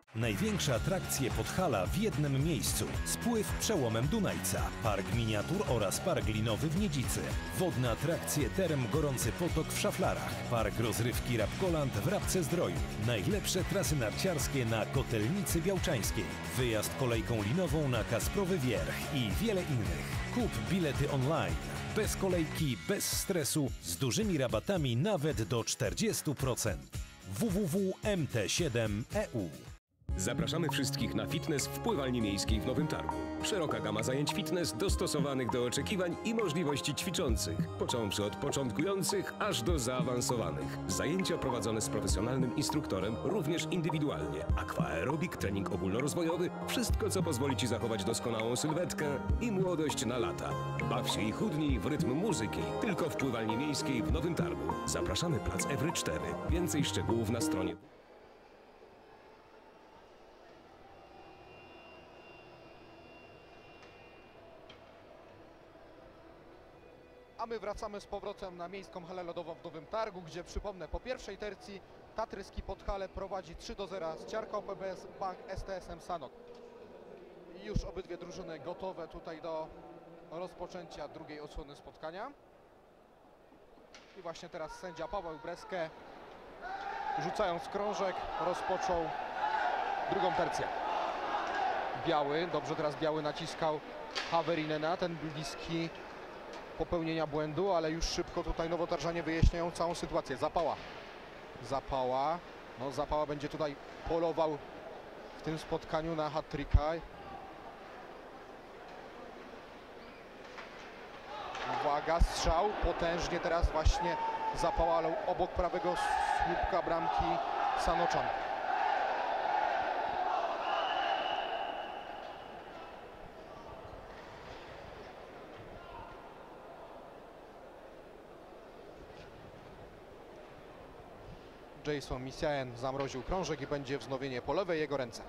Największe atrakcje Podhala w jednym miejscu. Spływ przełomem Dunajca, park miniatur oraz park linowy w Niedzicy. Wodne atrakcje Term Gorący Potok w Szaflarach. Park rozrywki Rapkoland w Rabce-Zdroju. Najlepsze trasy narciarskie na Kotelnicy Białczańskiej. Wyjazd kolejką linową na Kasprowy Wierch i wiele innych. Kup bilety online. Bez kolejki, bez stresu, z dużymi rabatami nawet do czterdziestu procent. w w w kropka m t siedem kropka e u. Zapraszamy wszystkich na fitness w pływalni miejskiej w Nowym Targu. Szeroka gama zajęć fitness dostosowanych do oczekiwań i możliwości ćwiczących, począwszy od początkujących aż do zaawansowanych. Zajęcia prowadzone z profesjonalnym instruktorem, również indywidualnie. Aquaerobik, trening ogólnorozwojowy, wszystko co pozwoli Ci zachować doskonałą sylwetkę i młodość na lata. Baw się i chudnij w rytm muzyki, tylko w pływalni miejskiej w Nowym Targu. Zapraszamy plac Ewry cztery. Więcej szczegółów na stronie. A my wracamy z powrotem na miejską halę lodową w Nowym Targu, gdzie przypomnę, po pierwszej tercji Tatry Ski Podhale prowadzi trzy do zera z Ciarką P B S Bank S T S M Sanok. I już obydwie drużyny gotowe tutaj do rozpoczęcia drugiej odsłony spotkania. I właśnie teraz sędzia Paweł Breskę, rzucając krążek, rozpoczął drugą tercję. Biały, dobrze teraz Biały naciskał Haverinena, ten bliski popełnienia błędu, ale już szybko tutaj nowotarżanie wyjaśniają całą sytuację. Zapała. Zapała. No Zapała będzie tutaj polował w tym spotkaniu na hat-tricka. Uwaga, strzał. Potężnie teraz właśnie Zapała, ale obok prawego słupka bramki Sanoczan. Jason Misiaen zamroził krążek i będzie wznowienie po lewej jego ręce.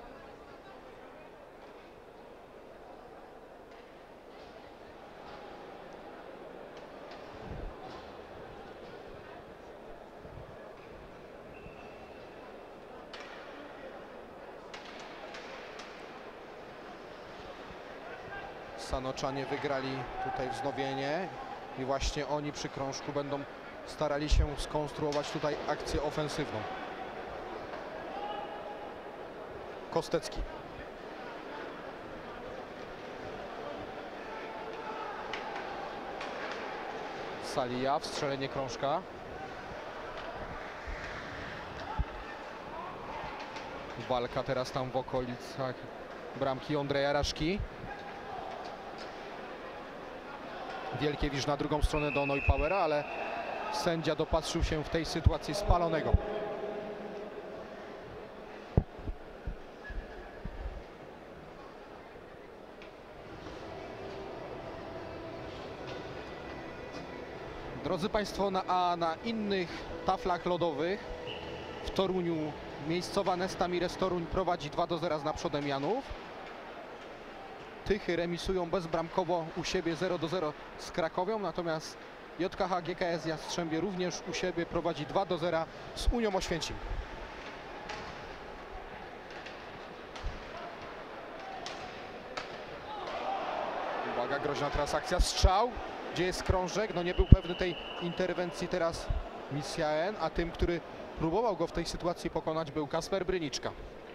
Sanoczanie wygrali tutaj wznowienie i właśnie oni przy krążku będą starali się skonstruować tutaj akcję ofensywną. Kostecki. Salija, wstrzelenie krążka. Walka teraz tam w okolicach bramki Ondreja Raszki. Wielkiewicz na drugą stronę do Neupowera, ale sędzia dopatrzył się w tej sytuacji spalonego. Drodzy Państwo, na, a na innych taflach lodowych w Toruniu miejscowa Nesta Mires Toruń prowadzi dwa do zera z Naprzodem Janów. Tychy remisują bezbramkowo u siebie zero do zera z Krakowią, natomiast J K H G K S Jastrzębie również u siebie prowadzi dwa do zera z Unią Oświęcim. Uwaga, groźna teraz akcja, strzał. Gdzie jest krążek? No nie był pewny tej interwencji teraz Misiaen, a tym, który próbował go w tej sytuacji pokonać, był Kasper Bryniczka.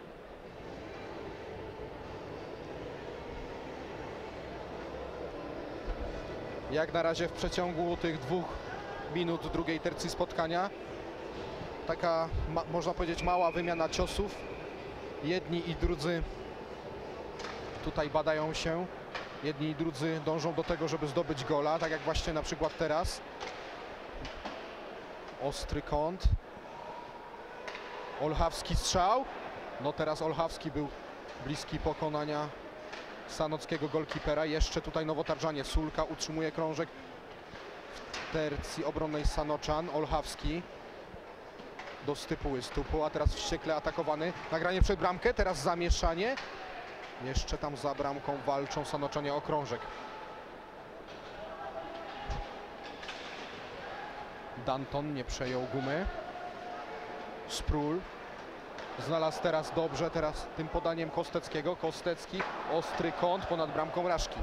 Jak na razie w przeciągu tych dwóch minut drugiej tercji spotkania taka, ma, można powiedzieć, mała wymiana ciosów. Jedni i drudzy tutaj badają się. Jedni i drudzy dążą do tego, żeby zdobyć gola, tak jak właśnie na przykład teraz. Ostry kąt. Olchawski strzał. No teraz Olchawski był bliski pokonania sanockiego golkipera. Jeszcze tutaj nowotarżanie. Sulka utrzymuje krążek w tercji obronnej Sanoczan. Olchawski do stypuły stupu, a teraz wściekle atakowany. Nagranie przed bramkę, teraz zamieszanie. Jeszcze tam za bramką walczą Sanoczanie o krążek. Danton nie przejął gumy. Sprul. znalazł teraz dobrze, teraz tym podaniem Kosteckiego. Kostecki, ostry kąt ponad bramką Raszki.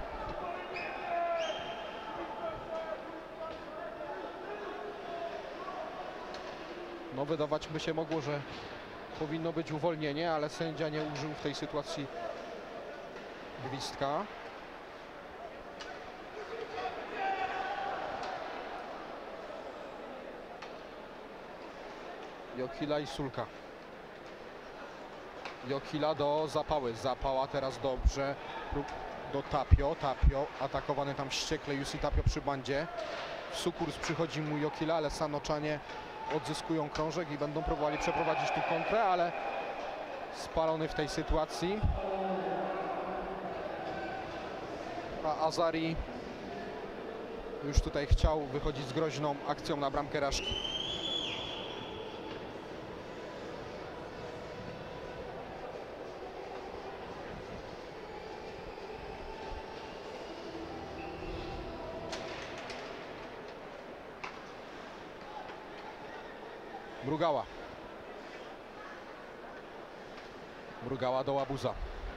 No wydawać by się mogło, że powinno być uwolnienie, ale sędzia nie użył w tej sytuacji gwizdka. Jokila i Sulka. Jokila do Zapały. Zapała teraz dobrze do Tapio. Tapio atakowany tam wściekle. Jussi Tapio przy bandzie. W sukurs przychodzi mu Jokila, ale Sanoczanie odzyskują krążek i będą próbowali przeprowadzić tu kontrę, ale spalony w tej sytuacji. A Azari już tutaj chciał wychodzić z groźną akcją na bramkę Raszki. Mrugała. Mrugała do Łabuza.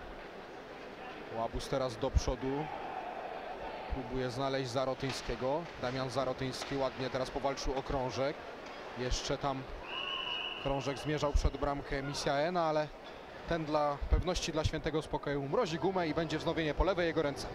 Łabuz teraz do przodu. Próbuje znaleźć Zarotyńskiego. Damian Zarotyński ładnie teraz powalczył o krążek. Jeszcze tam krążek zmierzał przed bramkę Misiaena, ale ten dla pewności, dla świętego spokoju mrozi gumę i będzie wznowienie po lewej jego ręce.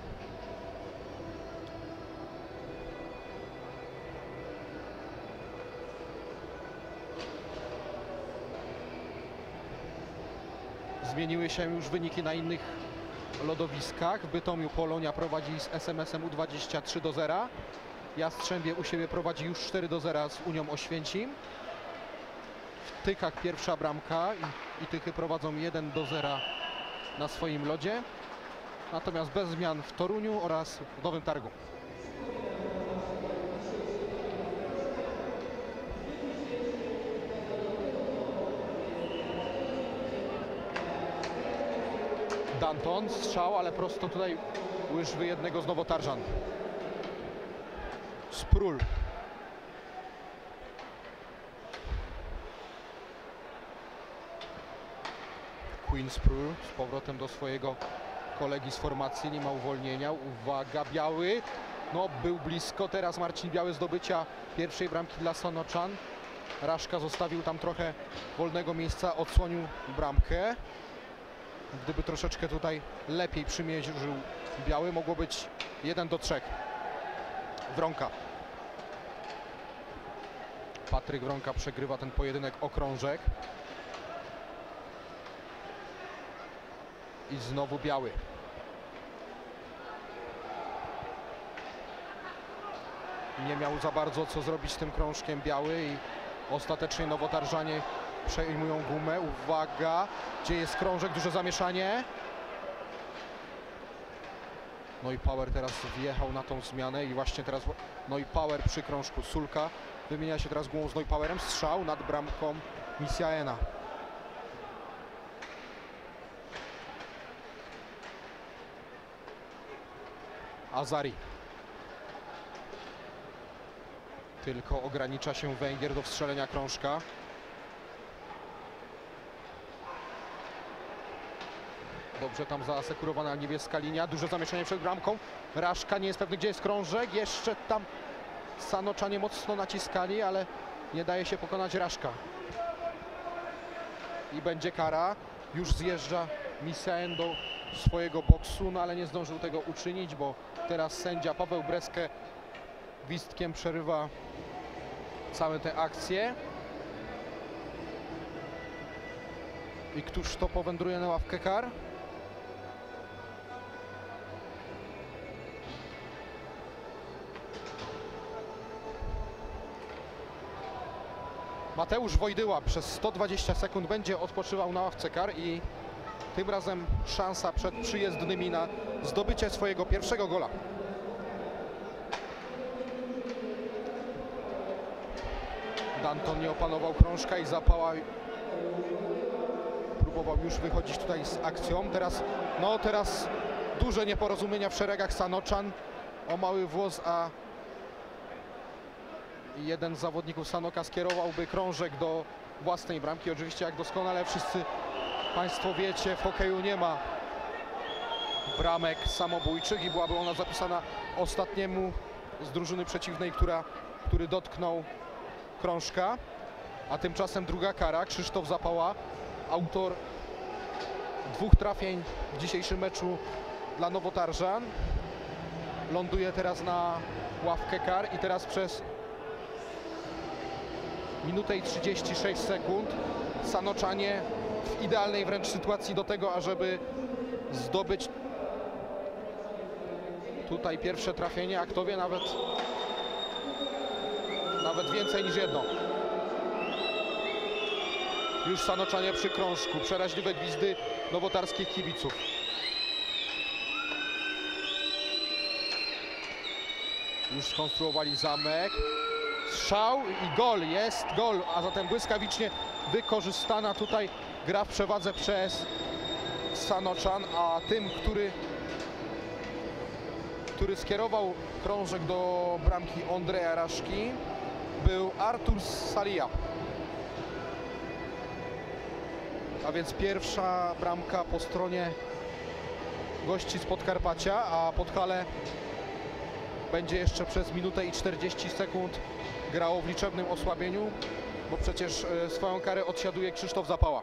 Zmieniły się już wyniki na innych lodowiskach. W Bytomiu Polonia prowadzi z S M S-em U dwadzieścia trzy do zera. Jastrzębie u siebie prowadzi już cztery do zera z Unią Oświęcim. W Tykach pierwsza bramka i, i Tychy prowadzą jeden do zera na swoim lodzie. Natomiast bez zmian w Toruniu oraz w Nowym Targu. Danton, strzał, ale prosto tutaj łyżwy jednego z Nowotarżan. Sprul. Queen Sprul z powrotem do swojego kolegi z formacji, nie ma uwolnienia. Uwaga, Biały. No, był blisko teraz Marcin Biały zdobycia pierwszej bramki dla Sanoczan. Raszka zostawił tam trochę wolnego miejsca, odsłonił bramkę. Gdyby troszeczkę tutaj lepiej przymierzył Biały, mogło być jeden do trzech. Wronka. Patryk Wronka przegrywa ten pojedynek o krążek. I znowu Biały. Nie miał za bardzo co zrobić z tym krążkiem Biały i ostatecznie Nowotarżanie przejmują gumę. Uwaga, gdzie jest krążek, duże zamieszanie. No i Power teraz wjechał na tą zmianę i właśnie teraz no i Power przy krążku. Sulka wymienia się teraz głową z Neupowerem. Strzał nad bramką Misiaena. Azari. Tylko ogranicza się Węgier do wstrzelenia krążka. Dobrze tam zaasekurowana niebieska linia. Duże zamieszanie przed bramką. Raszka nie jest pewny, gdzie jest krążek. Jeszcze tam Sanoczanie mocno naciskali, ale nie daje się pokonać Raszka. I będzie kara. Już zjeżdża Misiaen do swojego boksu, no ale nie zdążył tego uczynić, bo teraz sędzia Paweł Breskę gwizdkiem przerywa całe te akcje. I któż to powędruje na ławkę kar? Mateusz Wojdyła przez sto dwadzieścia sekund będzie odpoczywał na ławce kar i tym razem szansa przed przyjezdnymi na zdobycie swojego pierwszego gola. Danton nie opanował krążka i Zapała próbował już wychodzić tutaj z akcją. Teraz, no teraz duże nieporozumienia w szeregach Sanoczan o mały włos, a jeden z zawodników Sanoka skierowałby krążek do własnej bramki. Oczywiście, jak doskonale wszyscy Państwo wiecie, w hokeju nie ma bramek samobójczych i byłaby ona zapisana ostatniemu z drużyny przeciwnej, która, który dotknął krążka. A tymczasem druga kara, Krzysztof Zapała, autor dwóch trafień w dzisiejszym meczu dla Nowotarżan, ląduje teraz na ławkę kar i teraz przez minutę i trzydzieści sześć sekund Sanoczanie w idealnej wręcz sytuacji do tego, ażeby zdobyć tutaj pierwsze trafienie, a kto wie, nawet nawet więcej niż jedno. Już Sanoczanie przy krążku, przeraźliwe gwizdy nowotarskich kibiców. Już skonstruowali zamek. Strzał i gol, jest gol, a zatem błyskawicznie wykorzystana tutaj gra w przewadze przez Sanoczan, a tym, który, który skierował krążek do bramki Ondreja Raszki, był Artur Salia. A więc pierwsza bramka po stronie gości z Podkarpacia, a Podhale będzie jeszcze przez minutę i czterdzieści sekund grało w liczebnym osłabieniu, bo przecież swoją karę odsiaduje Krzysztof Zapała.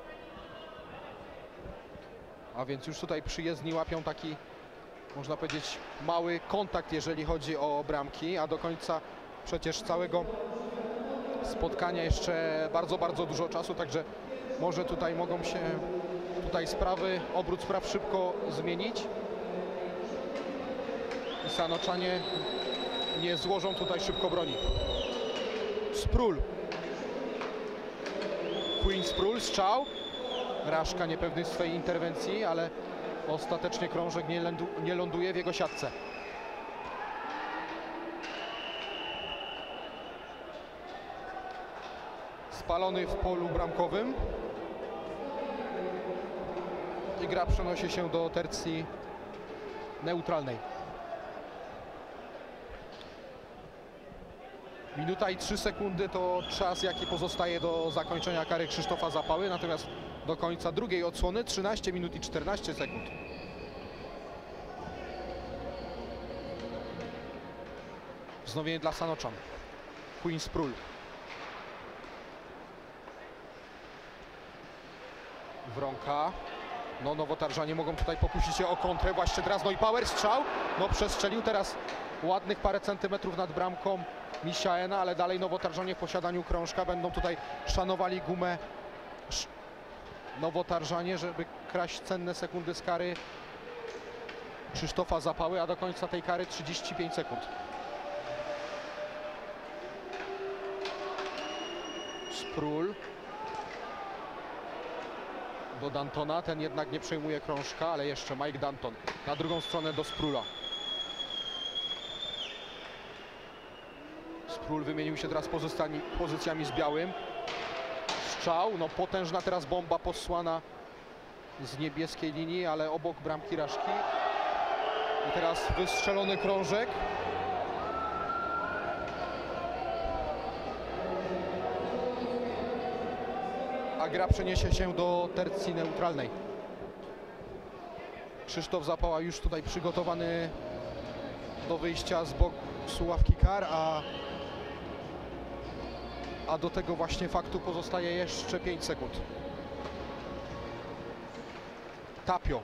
A więc już tutaj przyjezdni łapią taki, można powiedzieć, mały kontakt, jeżeli chodzi o bramki, a do końca przecież całego spotkania jeszcze bardzo, bardzo dużo czasu, także może tutaj mogą się tutaj sprawy, obrót spraw szybko zmienić. I Sanoczanie nie złożą tutaj szybko broni. Sprul. Queen Sprul, strzał. Raszka niepewny swojej interwencji, ale ostatecznie krążek nie, lądu, nie ląduje w jego siatce. Spalony w polu bramkowym. I gra przenosi się do tercji neutralnej. Minuta i trzy sekundy to czas, jaki pozostaje do zakończenia kary Krzysztofa Zapały, natomiast do końca drugiej odsłony trzynaście minut i czternaście sekund. Wznowienie dla Sanoczan. Queen Sprul. Wronka. No, Nowotarżanie mogą tutaj pokusić się o kontrę. Właśnie teraz no i power strzał. No, przestrzelił teraz ładnych parę centymetrów nad bramką Misiaena, ale dalej Nowotarżanie w posiadaniu krążka będą tutaj szanowali gumę Nowotarżanie, żeby kraść cenne sekundy z kary Krzysztofa Zapały, a do końca tej kary trzydzieści pięć sekund. Sprul do Dantona, ten jednak nie przejmuje krążka, ale jeszcze Mike Danton na drugą stronę do Sprula. Sprul wymienił się teraz pozycjami, pozycjami z Białym. Strzał, no potężna teraz bomba posłana z niebieskiej linii, ale obok bramki Raszki. I teraz wystrzelony krążek. A gra przeniesie się do tercji neutralnej. Krzysztof Zapała już tutaj przygotowany do wyjścia z boksu ławki kar, a, a do tego właśnie faktu pozostaje jeszcze pięć sekund. Tapio.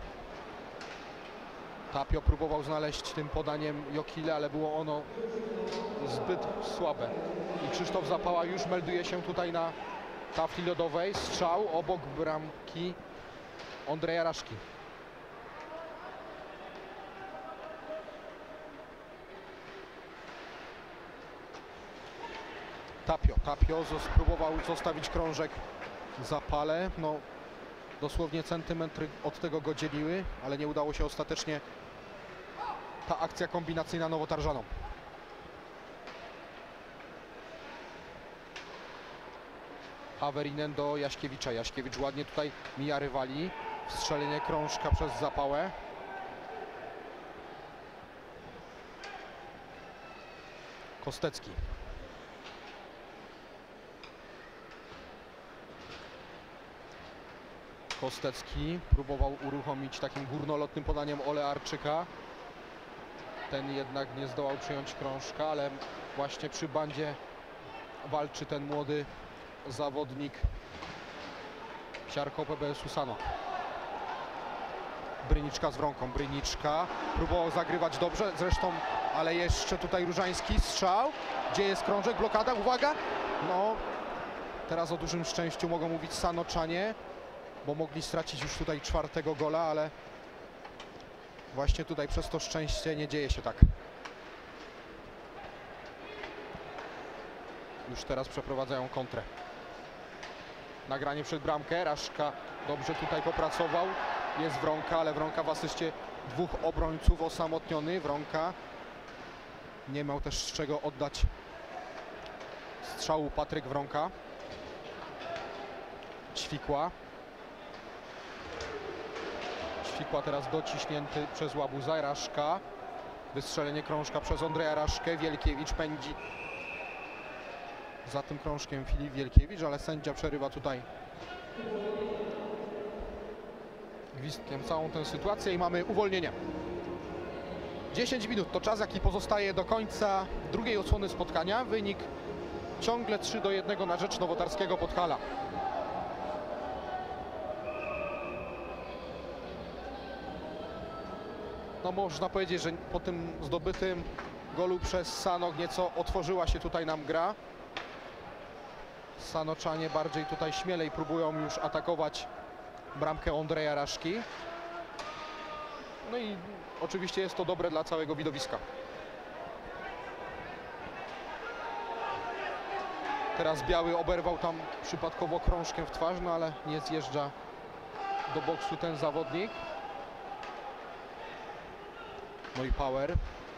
Tapio próbował znaleźć tym podaniem Jokile, ale było ono zbyt słabe. I Krzysztof Zapała już melduje się tutaj na tafli lodowej. Strzał obok bramki Ondreja Raszki. Tapio. Tapio spróbował zostawić krążek Zapale. No, dosłownie centymetry od tego go dzieliły, ale nie udało się ostatecznie ta akcja kombinacyjna Nowotarżanom. Haverinen do Jaśkiewicza. Jaśkiewicz ładnie tutaj mija rywali. Strzelenie krążka przez Zapałę. Kostecki. Kostecki próbował uruchomić takim górnolotnym podaniem Olearczyka. Ten jednak nie zdołał przyjąć krążka, ale właśnie przy bandzie walczy ten młody zawodnik Siarko P B S-u Sanok. Bryniczka z Wronką, Bryniczka próbował zagrywać dobrze, zresztą, ale jeszcze tutaj Różański, strzał, gdzie jest krążek, blokada, uwaga, no teraz o dużym szczęściu mogą mówić Sanoczanie, bo mogli stracić już tutaj czwartego gola, ale właśnie tutaj przez to szczęście nie dzieje się tak. Już teraz przeprowadzają kontrę. Nagranie przed bramkę, Raszka dobrze tutaj popracował. Jest Wronka, ale Wronka w asyście dwóch obrońców, osamotniony. Wronka nie miał też z czego oddać strzału. Patryk Wronka. Ćwikła. Ćwikła teraz dociśnięty przez Łabuza. Raszka. Wystrzelenie krążka przez Ondreja Raszkę. Wielkiewicz pędzi za tym krążkiem Filip Wielkiewicz, ale sędzia przerywa tutaj gwizdkiem całą tę sytuację i mamy uwolnienie. dziesięć minut to czas, jaki pozostaje do końca drugiej odsłony spotkania. Wynik ciągle trzy do jednego na rzecz nowotarskiego Podhala. No można powiedzieć, że po tym zdobytym golu przez Sanok nieco otworzyła się tutaj nam gra. Sanoczanie bardziej tutaj śmielej próbują już atakować bramkę Ondreja Raszki. No i oczywiście jest to dobre dla całego widowiska. Teraz Biały oberwał tam przypadkowo krążkiem w twarz, no ale nie zjeżdża do boksu ten zawodnik. No i Power.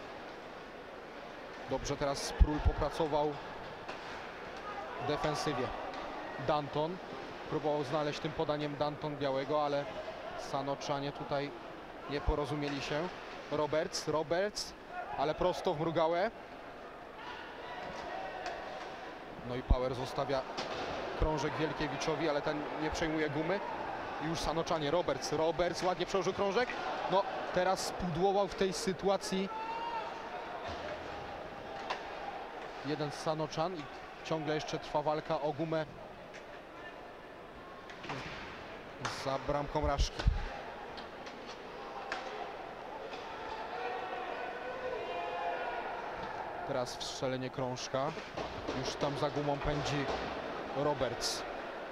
Dobrze teraz Sprul popracował w defensywie. Danton próbował znaleźć tym podaniem Danton Białego, ale Sanoczanie tutaj nie porozumieli się. Roberts, Roberts, ale prosto w mrugałę. No i Power zostawia krążek Wielkiewiczowi, ale ten nie przejmuje gumy. I już Sanoczanie, Roberts, Roberts ładnie przełożył krążek. No teraz spudłował w tej sytuacji jeden z Sanoczan i ciągle jeszcze trwa walka o gumę za bramką Raszki. Teraz wstrzelenie krążka. Już tam za gumą pędzi Roberts.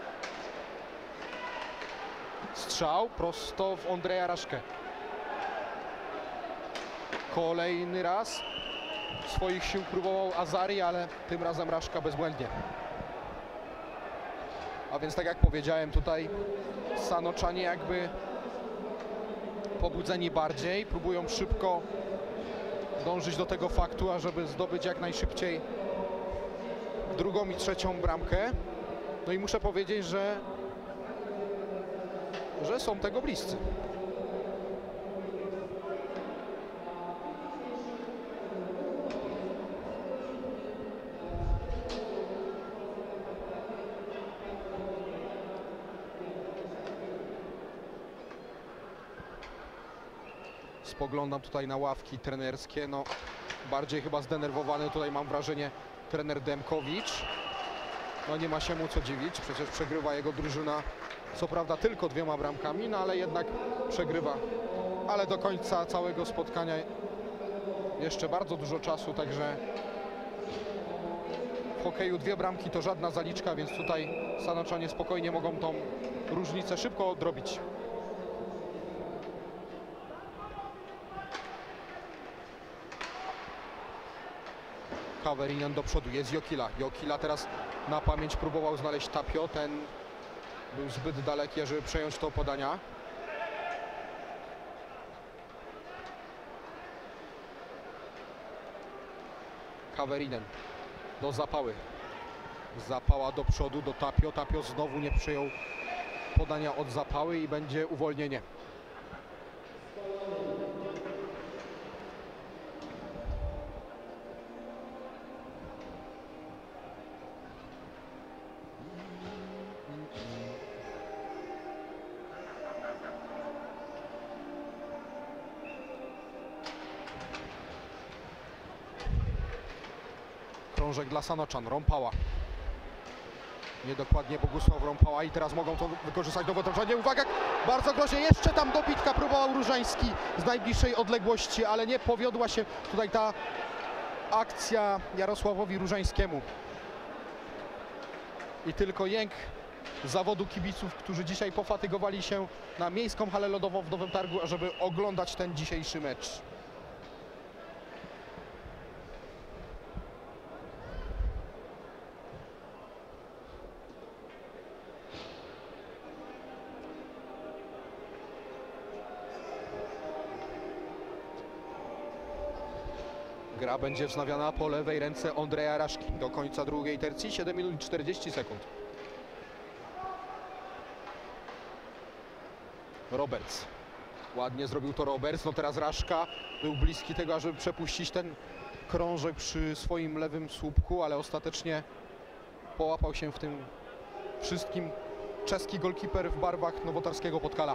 Strzał prosto w Ondreja Raszkę. Kolejny raz swoich sił próbował Azari, ale tym razem Raszka bezbłędnie. A więc tak jak powiedziałem, tutaj Sanoczanie jakby pobudzeni bardziej, próbują szybko dążyć do tego faktu, ażeby zdobyć jak najszybciej drugą i trzecią bramkę. No i muszę powiedzieć, że, że są tego bliscy. Spoglądam tutaj na ławki trenerskie, no bardziej chyba zdenerwowany tutaj mam wrażenie trener Demkowicz. No nie ma się mu co dziwić, przecież przegrywa jego drużyna, co prawda tylko dwiema bramkami, no ale jednak przegrywa. Ale do końca całego spotkania jeszcze bardzo dużo czasu, także w hokeju dwie bramki to żadna zaliczka, więc tutaj Sanoczanie spokojnie mogą tą różnicę szybko odrobić. Kaverinen do przodu, jest Jokila. Jokila teraz na pamięć próbował znaleźć Tapio, ten był zbyt daleki, żeby przejąć to podania. Kaverinen do Zapały. Zapała do przodu, do Tapio. Tapio znowu nie przyjął podania od Zapały i będzie uwolnienie. krążek dla Sanoczan. Rąpała. Niedokładnie Bogusław Rąpała i teraz mogą to wykorzystać do wytoczenia. Uwaga, bardzo groźnie, jeszcze tam dobitka próbował Różański z najbliższej odległości, ale nie powiodła się tutaj ta akcja Jarosławowi Różańskiemu. I tylko jęk zawodu kibiców, którzy dzisiaj pofatygowali się na Miejską Halę Lodową w Nowym Targu, ażeby oglądać ten dzisiejszy mecz. Gra będzie wznawiana po lewej ręce Ondreja Raszki. Do końca drugiej tercji siedem minut i czterdzieści sekund. Roberts. Ładnie zrobił to Roberts. No teraz Raszka był bliski tego, ażeby przepuścić ten krążek przy swoim lewym słupku, ale ostatecznie połapał się w tym wszystkim czeski golkiper w barwach nowotarskiego Podkala.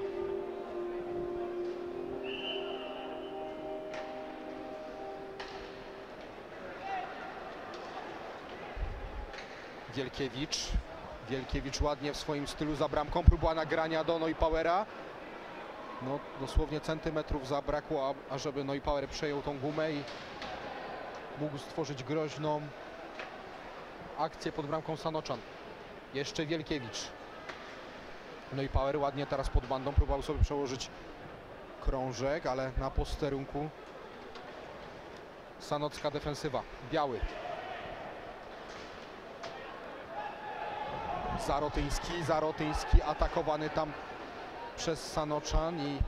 Wielkiewicz. Wielkiewicz ładnie w swoim stylu za bramką. Próba nagrania do Neupowera. No dosłownie centymetrów zabrakło, ażeby Neupower przejął tą gumę i mógł stworzyć groźną akcję pod bramką Sanoczan. Jeszcze Wielkiewicz. Neupower ładnie teraz pod bandą próbował sobie przełożyć krążek, ale na posterunku sanocka defensywa. Biały. Zarotyński, Zarotyński atakowany tam przez Sanoczan i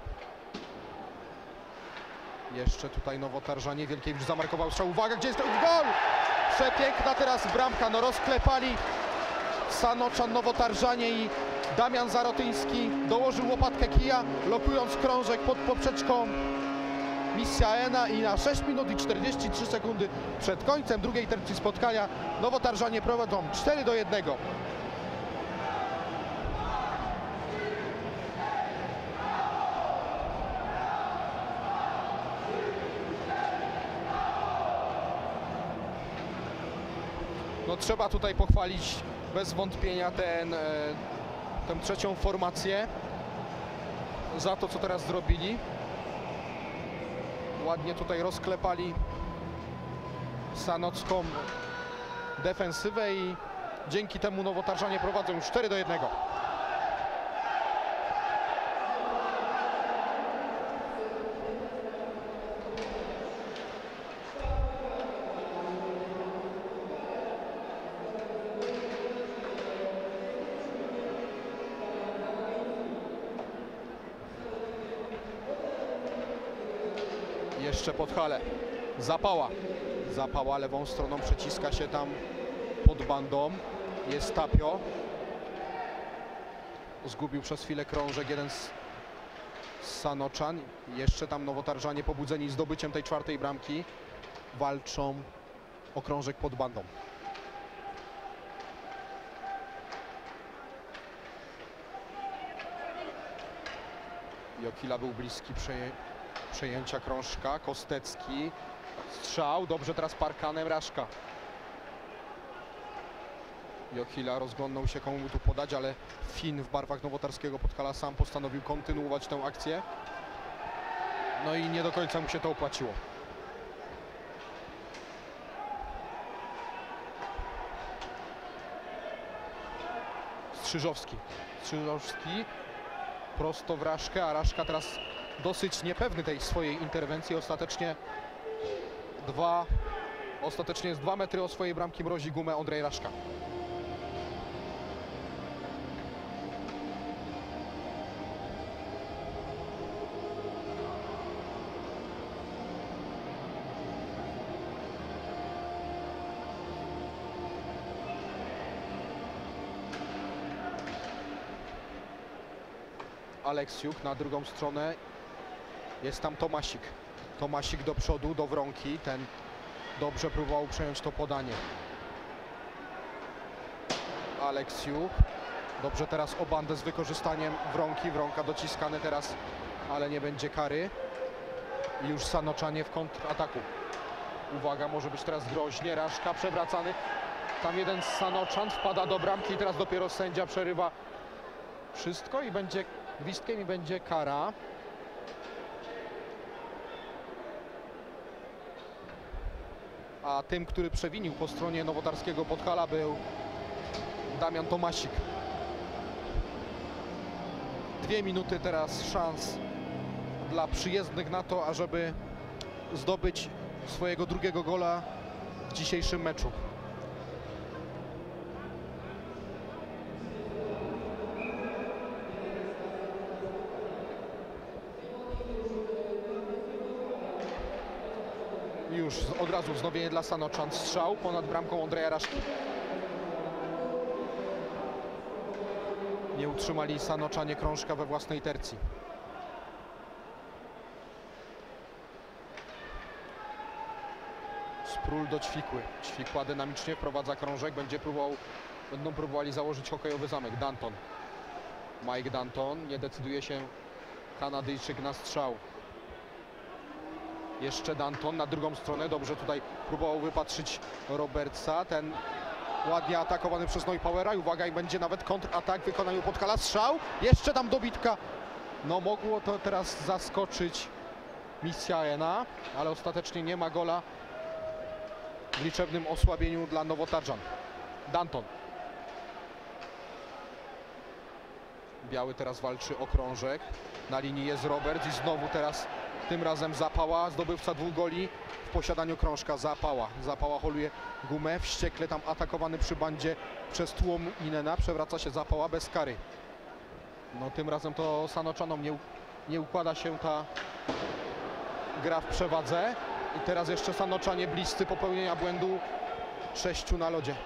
jeszcze tutaj Nowotarżanie. Wielkiewicz zamarkował strzał. Uwaga, gdzie jest ten gol? Przepiękna teraz bramka. No rozklepali Sanoczan Nowotarżanie i Damian Zarotyński dołożył łopatkę kija, lokując krążek pod poprzeczką Misjaena i na sześć minut i czterdzieści trzy sekundy przed końcem drugiej tercji spotkania Nowotarżanie prowadzą cztery do jednego. No trzeba tutaj pochwalić bez wątpienia ten, e, tę trzecią formację za to, co teraz zrobili. Ładnie tutaj rozklepali sanocką defensywę i dzięki temu Nowotarżanie prowadzą już cztery do jednego. Jeszcze Podhale. Zapała. Zapała lewą stroną, przeciska się tam pod bandą. Jest Tapio. Zgubił przez chwilę krążek jeden z Sanoczan. Jeszcze tam Nowotarżanie pobudzeni zdobyciem tej czwartej bramki walczą o krążek pod bandą. Jokila był bliski przeje przejęcia krążka. Kostecki. Strzał. Dobrze teraz parkanem Raszka. Jokila rozglądnął się, komu mu tu podać, ale Fin w barwach nowotarskiego Podkala sam postanowił kontynuować tę akcję. No i nie do końca mu się to opłaciło. Strzyżowski. Strzyżowski prosto w Raszkę, a Raszka teraz dosyć niepewny tej swojej interwencji. Ostatecznie dwa, ostatecznie z dwa metry od swojej bramki mrozi gumę Ondrej Raszka. Aleksiuk na drugą stronę. Jest tam Tomasik. Tomasik do przodu, do Wronki. Ten dobrze próbował przejąć to podanie. Aleksiuk. Dobrze teraz o bandę z wykorzystaniem Wronki. Wronka dociskany teraz, ale nie będzie kary. I już Sanoczanie w kontrataku. Uwaga, może być teraz groźnie. Raszka przewracany. Tam jeden z Sanoczan wpada do bramki i teraz dopiero sędzia przerywa wszystko i będzie gwizdkiem i będzie kara. A tym, który przewinił po stronie nowotarskiego Podhala, był Damian Tomasik. Dwie minuty teraz szans dla przyjezdnych na to, ażeby zdobyć swojego drugiego gola w dzisiejszym meczu. Już od razu wznowienie dla Sanoczan. Strzał ponad bramką Andrzeja Raszki. Nie utrzymali Sanoczanie krążka we własnej tercji. Sprul do Ćwikły. Ćwikła dynamicznie wprowadza krążek. Będzie próbował, będą próbowali założyć hokejowy zamek. Danton. Mike Danton. Nie decyduje się Kanadyjczyk na strzał. Jeszcze Danton na drugą stronę. Dobrze tutaj próbował wypatrzyć Robertsa. Ten ładnie atakowany przez Neupowera. I uwaga, i będzie nawet kontratak w wykonaniu Podhala. Strzał. Jeszcze tam dobitka. No mogło to teraz zaskoczyć Misiaena, ale ostatecznie nie ma gola w liczebnym osłabieniu dla nowotarczan. Danton. Biały teraz walczy o krążek. Na linii jest Roberts i znowu teraz tym razem Zapała, zdobywca dwóch goli w posiadaniu krążka. Zapała. Zapała holuje gumę. Wściekle tam atakowany przy bandzie przez tłum Inena. Przewraca się Zapała bez kary. No tym razem to Sanoczanom nie, nie układa się ta gra w przewadze. I teraz jeszcze Sanoczanie bliscy popełnienia błędu. Sześciu na lodzie.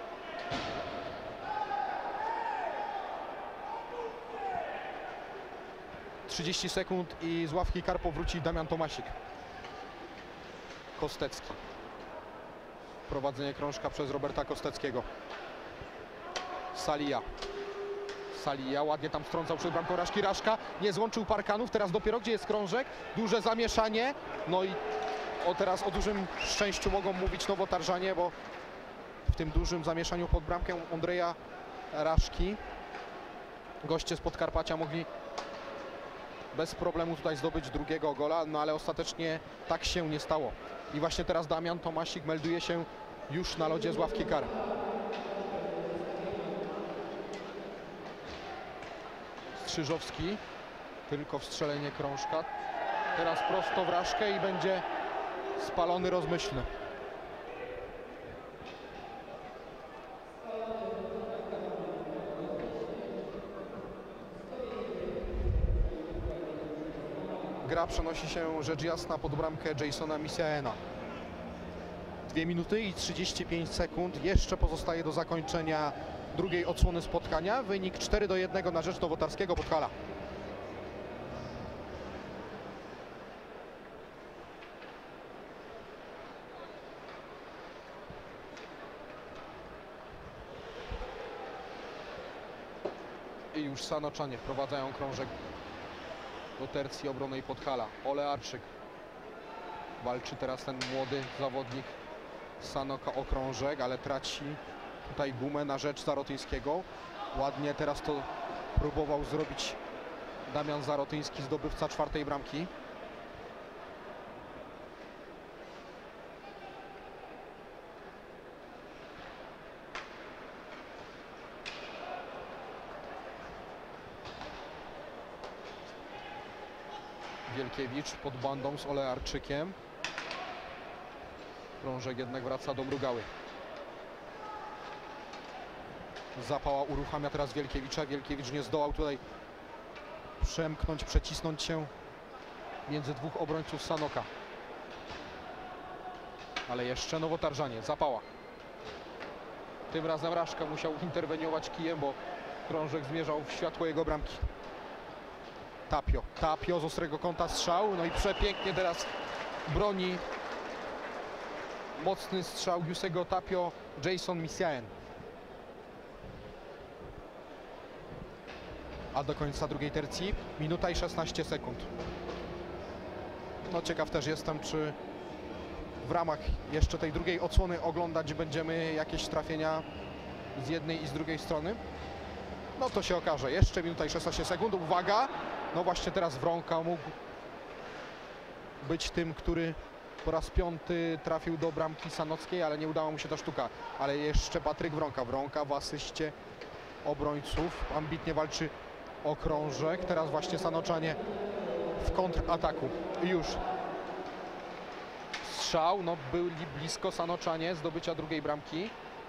trzydzieści sekund i z ławki kar powróci Damian Tomasik. Kostecki. Prowadzenie krążka przez Roberta Kosteckiego. Salia. Salia ładnie tam strącał przed bramką Raszki. Raszka nie złączył parkanów. Teraz dopiero gdzie jest krążek. Duże zamieszanie. No i o teraz o dużym szczęściu mogą mówić nowotarżanie, bo w tym dużym zamieszaniu pod bramkę Andrzeja Raszki goście z Podkarpacia mogli bez problemu tutaj zdobyć drugiego gola, no ale ostatecznie tak się nie stało. I właśnie teraz Damian Tomasik melduje się już na lodzie z ławki kar. Strzyżowski, tylko wstrzelenie krążka. Teraz prosto w Raszkę i będzie spalony rozmyślny. Gra przenosi się rzecz jasna pod bramkę Jasona Misiaena. Dwie minuty i trzydzieści pięć sekund jeszcze pozostaje do zakończenia drugiej odsłony spotkania. Wynik cztery do jednego na rzecz nowotarskiego Podhala. I już Sanoczanie wprowadzają krążek do tercji obronnej Podhala. Olearczyk. Walczy teraz ten młody zawodnik Sanoka o krążek, ale traci tutaj gumę na rzecz Zarotyńskiego. Ładnie teraz to próbował zrobić Damian Zarotyński, zdobywca czwartej bramki. Wielkiewicz pod bandą z Olearczykiem. Krążek jednak wraca do Mrugały. Zapała uruchamia teraz Wielkiewicza. Wielkiewicz nie zdołał tutaj przemknąć, przecisnąć się między dwóch obrońców Sanoka. Ale jeszcze nowotarżanie. Zapała. Tym razem Raszka musiał interweniować kijem, bo krążek zmierzał w światło jego bramki. Tapio. Tapio z ostrego kąta strzał. No i przepięknie teraz broni mocny strzał Jusego Tapio Jason Misiaen. A do końca drugiej tercji minuta i szesnaście sekund. No ciekaw też jestem, czy w ramach jeszcze tej drugiej odsłony oglądać będziemy jakieś trafienia z jednej i z drugiej strony. No to się okaże. Jeszcze minuta i szesnaście sekund. Uwaga! No właśnie teraz Wronka mógł być tym, który po raz piąty trafił do bramki Sanockiej, ale nie udała mu się ta sztuka. Ale jeszcze Patryk Wronka. Wronka w asyście obrońców. Ambitnie walczy o krążek. Teraz właśnie Sanoczanie w kontrataku. I już strzał. No byli blisko Sanoczanie zdobycia drugiej bramki.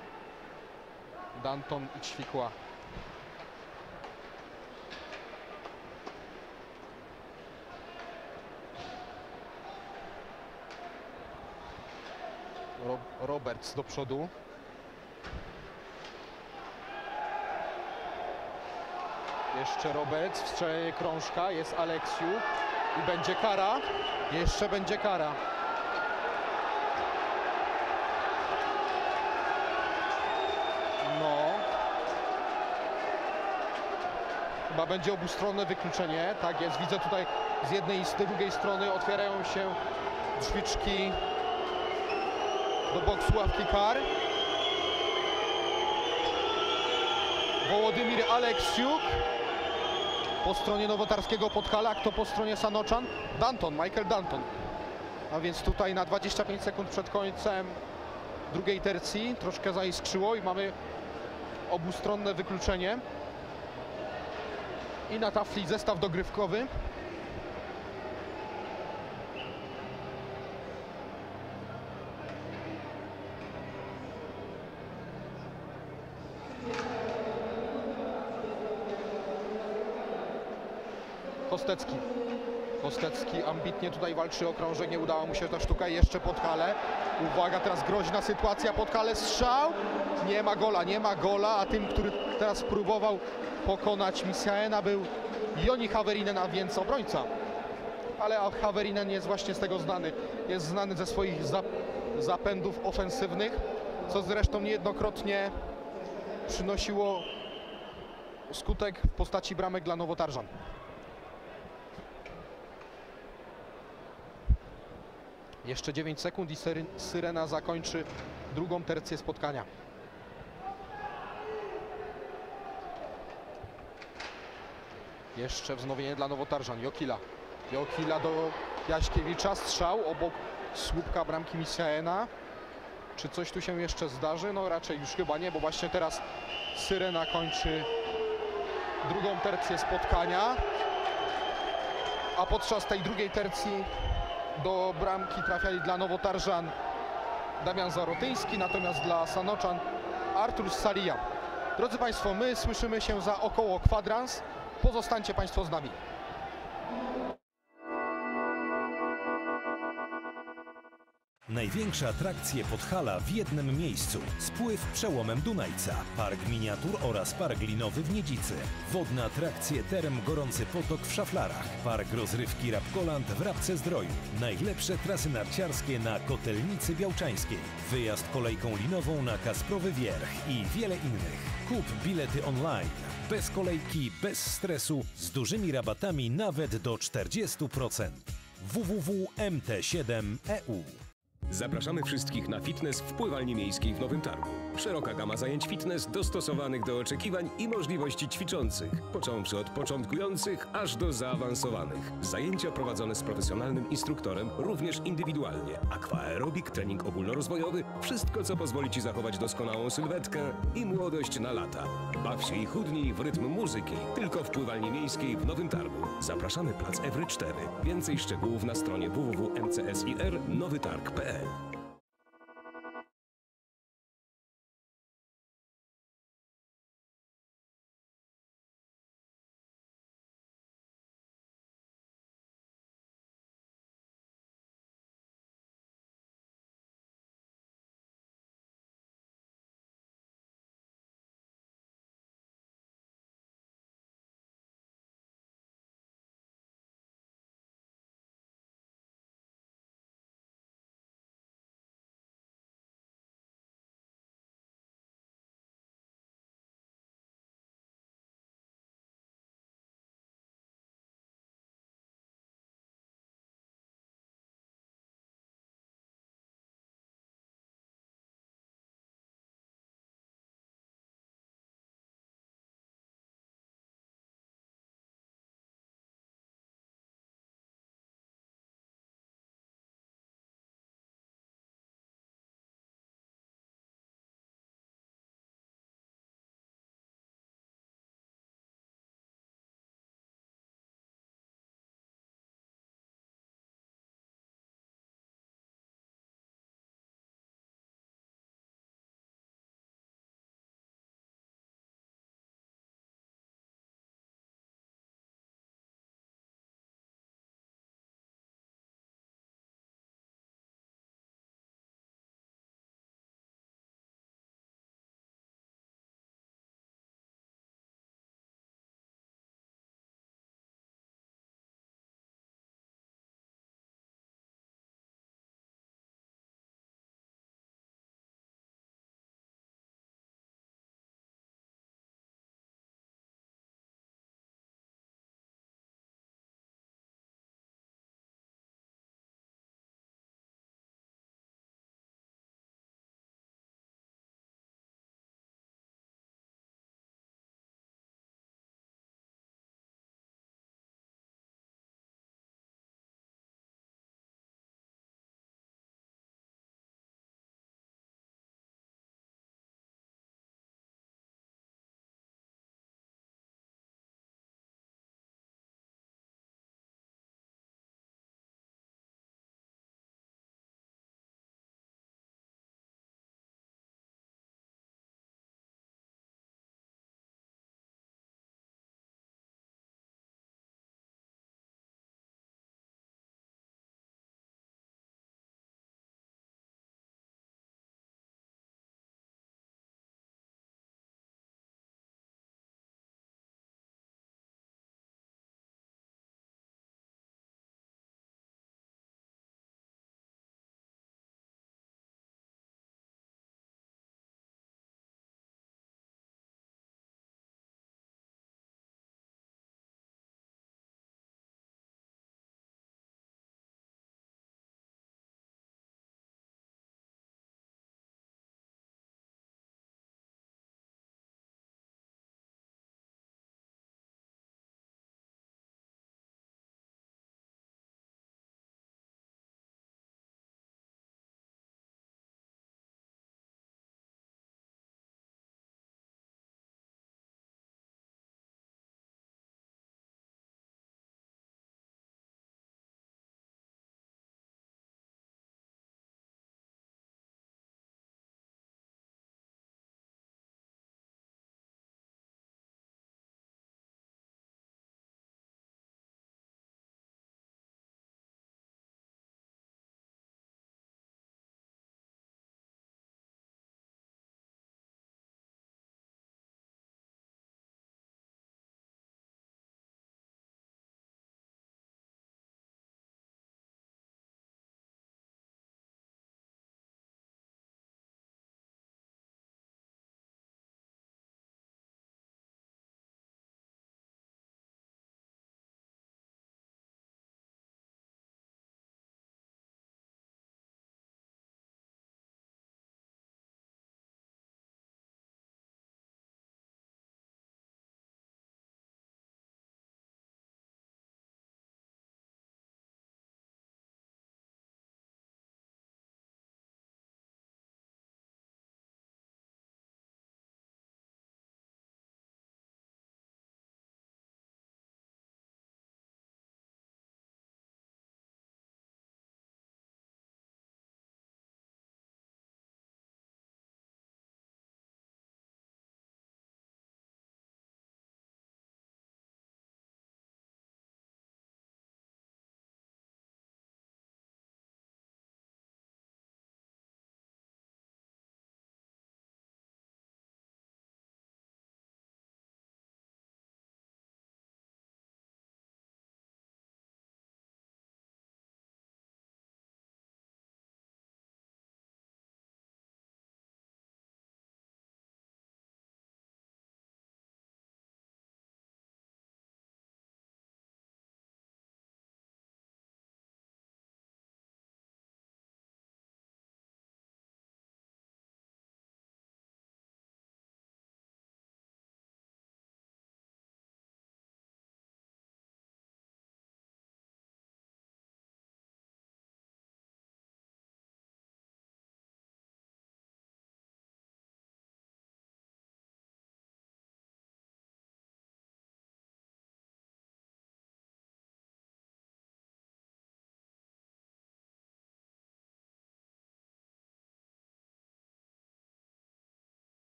Danton i Ćwikła. Ro Roberts do przodu. Jeszcze Roberts w strzelanie krążka. Jest Aleksiu i będzie kara. Jeszcze będzie kara. No. Chyba będzie obustronne wykluczenie. Tak jest. Widzę tutaj z jednej i z drugiej strony otwierają się drzwiczki do boksu ławki kar. Wołodymir Aleksiuk po stronie nowotarskiego Podhala, kto po stronie Sanoczan? Danton, Michael Danton. A więc tutaj na dwadzieścia pięć sekund przed końcem drugiej tercji troszkę zaiskrzyło i mamy obustronne wykluczenie. I na tafli zestaw dogrywkowy. Kostecki. Kostecki ambitnie tutaj walczy o krążek, nie udała mu się ta sztuka. Jeszcze Podhale. Uwaga, teraz groźna sytuacja. Podhale, strzał. Nie ma gola, nie ma gola, a tym, który teraz próbował pokonać Misiaena, był Joni Haverinen, a więc obrońca. Ale Haverinen jest właśnie z tego znany. Jest znany ze swoich zap zapędów ofensywnych, co zresztą niejednokrotnie przynosiło skutek w postaci bramek dla Nowotarżan. Jeszcze dziewięć sekund i syrena zakończy drugą tercję spotkania. Jeszcze wznowienie dla Nowotarżan. Jokila. Jokila do Jaśkiewicza. Strzał obok słupka bramki Misiaena. Czy coś tu się jeszcze zdarzy? No raczej już chyba nie, bo właśnie teraz syrena kończy drugą tercję spotkania. A podczas tej drugiej tercji do bramki trafiali dla Nowotarżan Damian Zarotyński, natomiast dla Sanoczan Artur Sarija. Drodzy Państwo, my słyszymy się za około kwadrans. Pozostańcie Państwo z nami. Największe atrakcje Podhala w jednym miejscu. Spływ przełomem Dunajca, park miniatur oraz park linowy w Niedzicy. Wodne atrakcje Term Gorący Potok w Szaflarach. Park rozrywki Rapkoland w Rabce-Zdroju. Najlepsze trasy narciarskie na Kotelnicy Białczańskiej. Wyjazd kolejką linową na Kasprowy Wierch i wiele innych. Kup bilety online. Bez kolejki, bez stresu, z dużymi rabatami nawet do czterdziestu procent. w w w kropka m t siedem kropka e u. Zapraszamy wszystkich na fitness w pływalni miejskiej w Nowym Targu. Szeroka gama zajęć fitness dostosowanych do oczekiwań i możliwości ćwiczących, począwszy od początkujących aż do zaawansowanych. Zajęcia prowadzone z profesjonalnym instruktorem, również indywidualnie. Aquaerobik, trening ogólnorozwojowy, wszystko co pozwoli Ci zachować doskonałą sylwetkę i młodość na lata. Baw się i chudnij w rytm muzyki, tylko w pływalni miejskiej w Nowym Targu. Zapraszamy plac Ewry cztery. Więcej szczegółów na stronie w w w kropka m c s i r nowy targ kropka p l.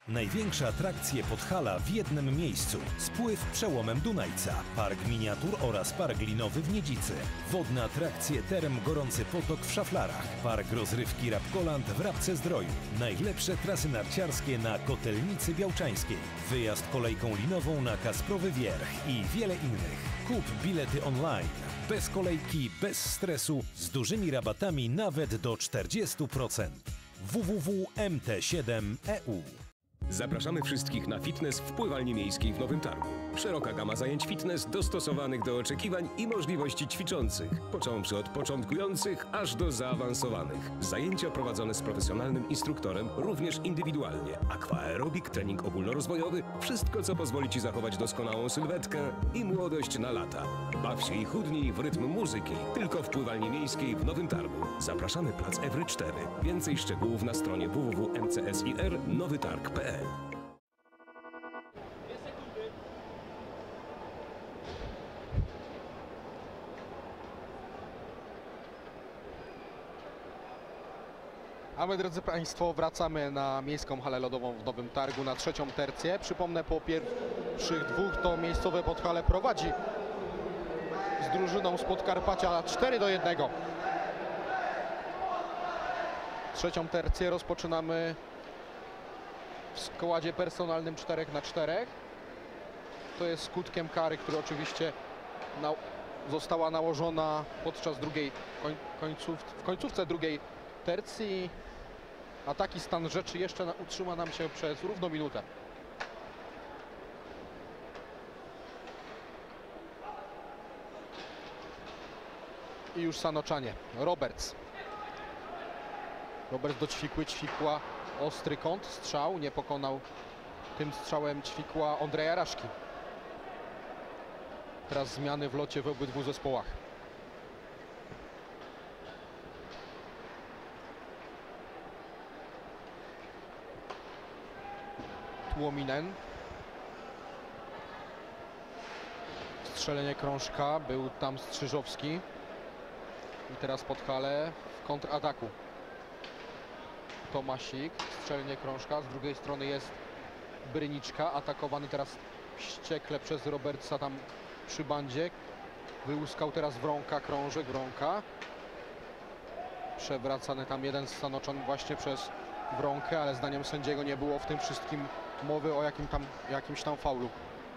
Największe atrakcje Podhala w jednym miejscu. Spływ przełomem Dunajca, park miniatur oraz park linowy w Niedzicy. Wodne atrakcje Term Gorący Potok w Szaflarach. Park rozrywki Rabkoland w Rabce-Zdroju. Najlepsze trasy narciarskie na Kotelnicy Białczańskiej. Wyjazd kolejką linową na Kasprowy Wierch i wiele innych. Kup bilety online. Bez kolejki, bez stresu, z dużymi rabatami nawet do czterdziestu procent. w w w kropka m t siedem kropka e u. Zapraszamy wszystkich na fitness w pływalni miejskiej w Nowym Targu. Szeroka gama zajęć fitness dostosowanych do oczekiwań i możliwości ćwiczących, począwszy od początkujących aż do zaawansowanych. Zajęcia prowadzone z profesjonalnym instruktorem, również indywidualnie. Aquaerobik, trening ogólnorozwojowy, wszystko co pozwoli Ci zachować doskonałą sylwetkę i młodość na lata. Baw się i chudnij w rytm muzyki, tylko w pływalni miejskiej w Nowym Targu. Zapraszamy plac Ewry cztery. Więcej szczegółów na stronie w w w kropka m c s i r nowy targ kropka p l. A my, drodzy Państwo, wracamy na miejską halę lodową w Nowym Targu na trzecią tercję. Przypomnę, po pierwszych dwóch to miejscowe Podhale prowadzi z drużyną z Podkarpacia cztery do jednego. Trzecią tercję rozpoczynamy w składzie personalnym czterech na czterech. To jest skutkiem kary, która oczywiście na, została nałożona podczas drugiej koń, końców, w końcówce drugiej tercji. A taki stan rzeczy jeszcze na, utrzyma nam się przez równo minutę. I już Sanoczanie. Roberts. Roberts do ćwikły, ćwikła ostry kąt, strzał, nie pokonał tym strzałem ćwikła Ondreja Raszki. Teraz zmiany w locie w obydwu zespołach. Tłominen. Strzelenie krążka, był tam Strzyżowski. I teraz Podhale w kontrataku. Tomasik, strzelenie krążka, z drugiej strony jest Bryniczka, atakowany teraz wściekle przez Robertsa tam przy bandzie. Wyłuskał teraz Wronka, krążek, Wronka. Przewracany tam jeden z Sanoczan właśnie przez Wronkę, ale zdaniem sędziego nie było w tym wszystkim mowy o jakim tam, jakimś tam faulu.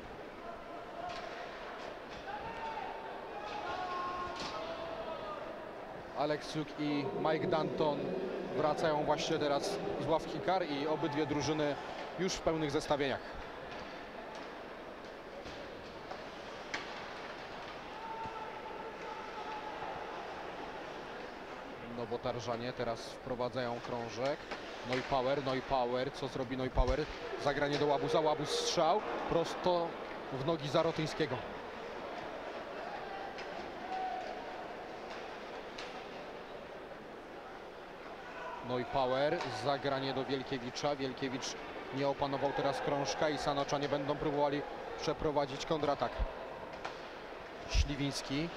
Aleksiuk i Mike Danton wracają właśnie teraz z ławki kar i obydwie drużyny już w pełnych zestawieniach. Nowotarżanie teraz wprowadzają krążek. Neupower, Neupower, co zrobi Neupower? Zagranie do Łabuza, Łabuz strzał prosto w nogi Zarotyńskiego. Neupower, zagranie do Wielkiewicza. Wielkiewicz nie opanował teraz krążka i Sanoczanie będą próbowali przeprowadzić kontratak. Śliwiński.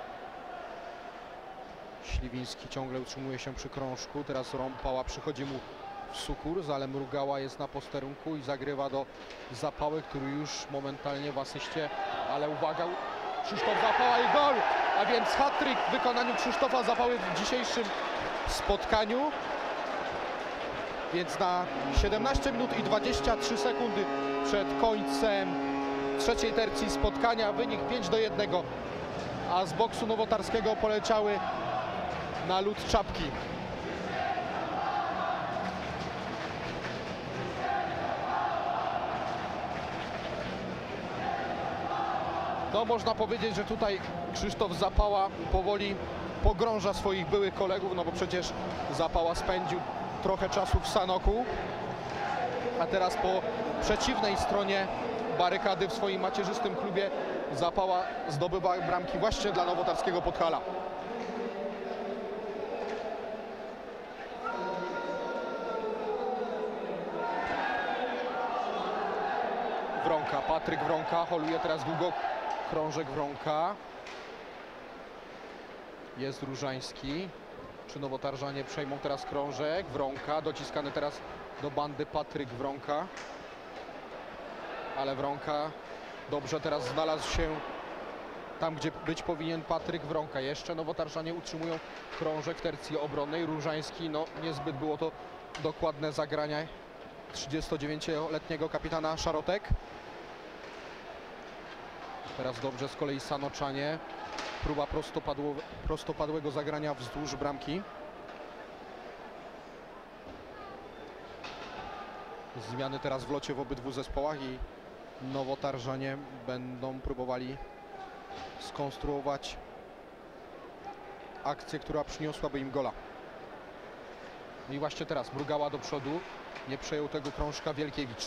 Śliwiński ciągle utrzymuje się przy krążku. Teraz Rąpała przychodzi mu w sukurs, ale Mrugała jest na posterunku i zagrywa do Zapały, który już momentalnie w asyście. Ale uwaga, Krzysztof Zapała i gol! A więc hat-trick w wykonaniu Krzysztofa Zapały w dzisiejszym spotkaniu. Więc na siedemnaście minut i dwadzieścia trzy sekundy przed końcem trzeciej tercji spotkania wynik pięć do jednego. A z boksu nowotarskiego poleciały na lód czapki. No, można powiedzieć, że tutaj Krzysztof Zapała powoli pogrąża swoich byłych kolegów, no bo przecież Zapała spędził trochę czasu w Sanoku, a teraz po przeciwnej stronie barykady w swoim macierzystym klubie Zapała zdobywa bramki właśnie dla nowotarskiego Podhala. Wronka, Patryk Wronka holuje teraz długo krążek Wronka. Jest Różański. Czy nowotarżanie przejmą teraz krążek? Wronka, dociskany teraz do bandy Patryk Wronka. Ale Wronka dobrze teraz znalazł się tam, gdzie być powinien Patryk Wronka. Jeszcze Nowotarczanie utrzymują krążek w tercji obronnej. Różański, no niezbyt było to dokładne zagranie trzydziestodziewięcioletniego kapitana Szarotek. Teraz dobrze z kolei Sanoczanie. Próba prostopadło, prostopadłego zagrania wzdłuż bramki. Zmiany teraz w locie w obydwu zespołach i Nowotarczanie będą próbowali skonstruować akcję, która przyniosłaby im gola. I właśnie teraz Brugała do przodu. Nie przejął tego krążka Wielkiewicz.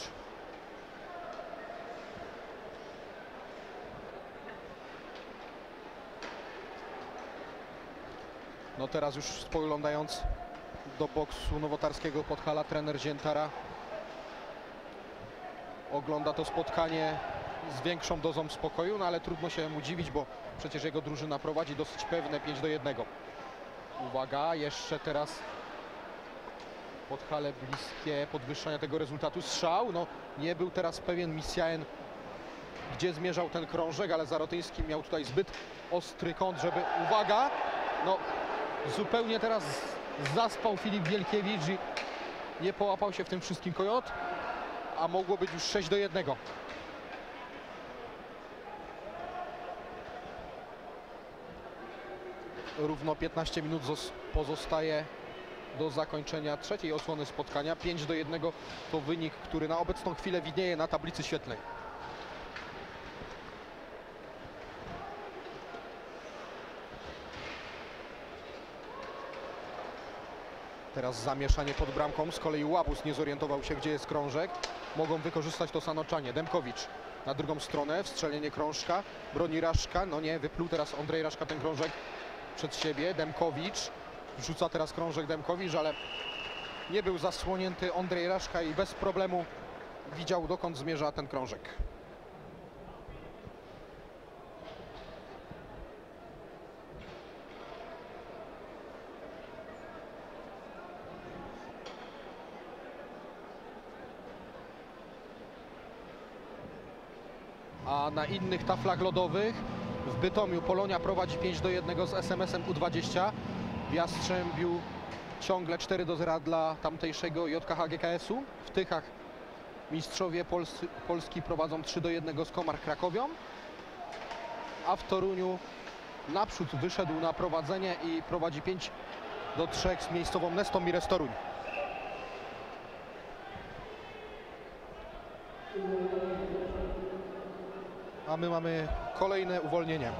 No teraz już spoglądając do boksu nowotarskiego Podhala, trener Ziętara ogląda to spotkanie z większą dozą spokoju, no ale trudno się mu dziwić, bo przecież jego drużyna prowadzi dosyć pewne pięć do jednego. Uwaga, jeszcze teraz Podhale bliskie podwyższania tego rezultatu. Strzał, no nie był teraz pewien Misiaen, gdzie zmierzał ten krążek, ale Zarotyński miał tutaj zbyt ostry kąt, żeby... Uwaga, no zupełnie teraz zaspał Filip Wielkiewicz i nie połapał się w tym wszystkim Kojot, a mogło być już sześć do jednego. Równo piętnaście minut pozostaje do zakończenia trzeciej odsłony spotkania. pięć do jednego to wynik, który na obecną chwilę widnieje na tablicy świetlnej. Teraz zamieszanie pod bramką. Z kolei Łabus nie zorientował się, gdzie jest krążek. Mogą wykorzystać to Sanoczanie. Demkowicz na drugą stronę. Wstrzelenie krążka. Broni Raszka. No nie, wypluł teraz Ondrej Raszka ten krążek przed siebie. Demkowicz. Wrzuca teraz krążek Demkowicz, ale nie był zasłonięty Ondrej Raszka i bez problemu widział, dokąd zmierza ten krążek. A na innych taflach lodowych w Bytomiu Polonia prowadzi pięć do jednego z es em esem U dwadzieścia. W Jastrzębiu ciągle cztery do zera dla tamtejszego J K H G K S u. W Tychach mistrzowie Polscy, Polski prowadzą trzy do jednego z Komar Krakowią. A w Toruniu naprzód wyszedł na prowadzenie i prowadzi pięć do trzech z miejscową Nestą Mires Toruń. A my mamy kolejne uwolnienie.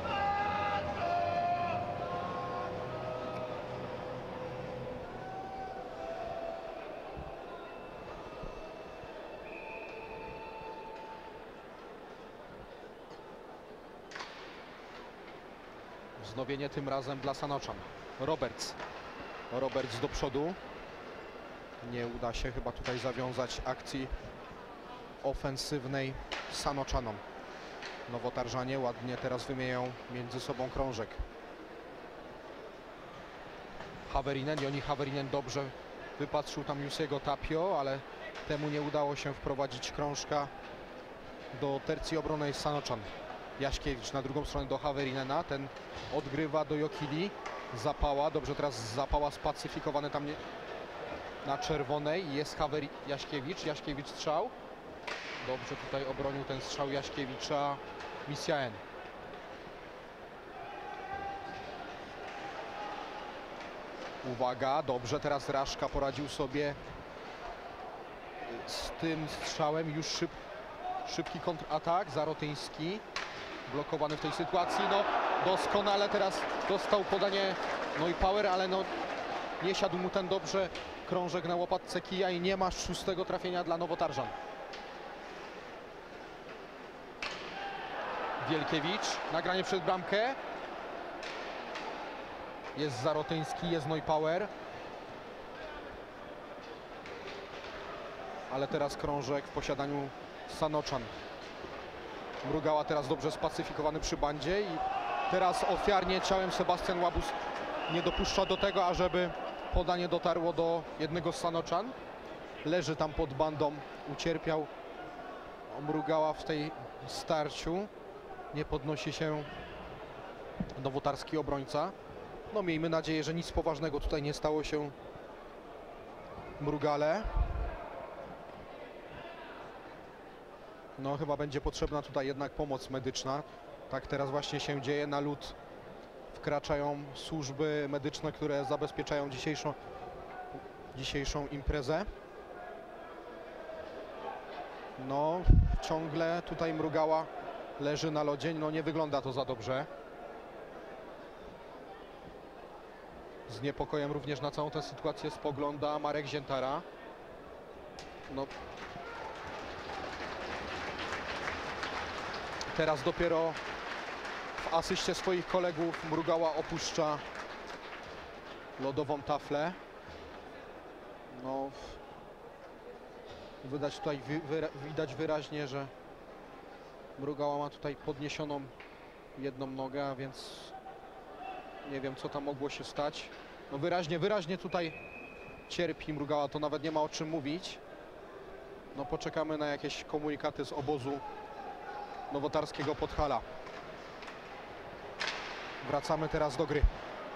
Wznowienie tym razem dla Sanoczan. Roberts. Roberts do przodu. Nie uda się chyba tutaj zawiązać akcji ofensywnej Sanoczanom. Nowotarczanie ładnie teraz wymieniają między sobą krążek. Haverinen, Joni Haverinen dobrze wypatrzył tam Jussiego Tapio, ale temu nie udało się wprowadzić krążka do tercji obronnej Sanoczan. Jaśkiewicz na drugą stronę do Haverinena, ten odgrywa do Jokili. Zapała, dobrze teraz Zapała spacyfikowany tam na czerwonej. Jest Haveri Jaśkiewicz, Jaśkiewicz strzał. Dobrze tutaj obronił ten strzał Jaśkiewicza Misiaen. Uwaga, dobrze teraz Raszka poradził sobie z tym strzałem. Już szyb, szybki kontratak. Zarotyński blokowany w tej sytuacji. No doskonale teraz dostał podanie Neupauer, ale no nie siadł mu ten dobrze krążek na łopatce kija i nie ma szóstego trafienia dla Nowotarczan. Wielkiewicz, nagranie przed bramkę. Jest Zarotyński, jest Neupauer. Ale teraz krążek w posiadaniu Sanoczan. Brugała teraz dobrze spacyfikowany przy bandzie i teraz ofiarnie ciałem Sebastian Łabus nie dopuszcza do tego, ażeby podanie dotarło do jednego z Sanoczan. leży tam pod bandą, ucierpiał. Mrugała w tej starciu. Nie podnosi się nowotarski obrońca. No miejmy nadzieję, że nic poważnego tutaj nie stało się Mrugale. No chyba będzie potrzebna tutaj jednak pomoc medyczna. Tak teraz właśnie się dzieje. Na lód wkraczają służby medyczne, które zabezpieczają dzisiejszą, dzisiejszą imprezę. No ciągle tutaj Mrugała leży na lodzie. No nie wygląda to za dobrze. Z niepokojem również na całą tę sytuację spogląda Marek Ziętara. No teraz dopiero w asyście swoich kolegów Mrugała opuszcza lodową taflę. No widać tutaj wyra widać wyraźnie, że Mrugała ma tutaj podniesioną jedną nogę, a więc nie wiem, co tam mogło się stać. No wyraźnie, wyraźnie tutaj cierpi Mrugała, to nawet nie ma o czym mówić. No poczekamy na jakieś komunikaty z obozu nowotarskiego Podhala. Wracamy teraz do gry.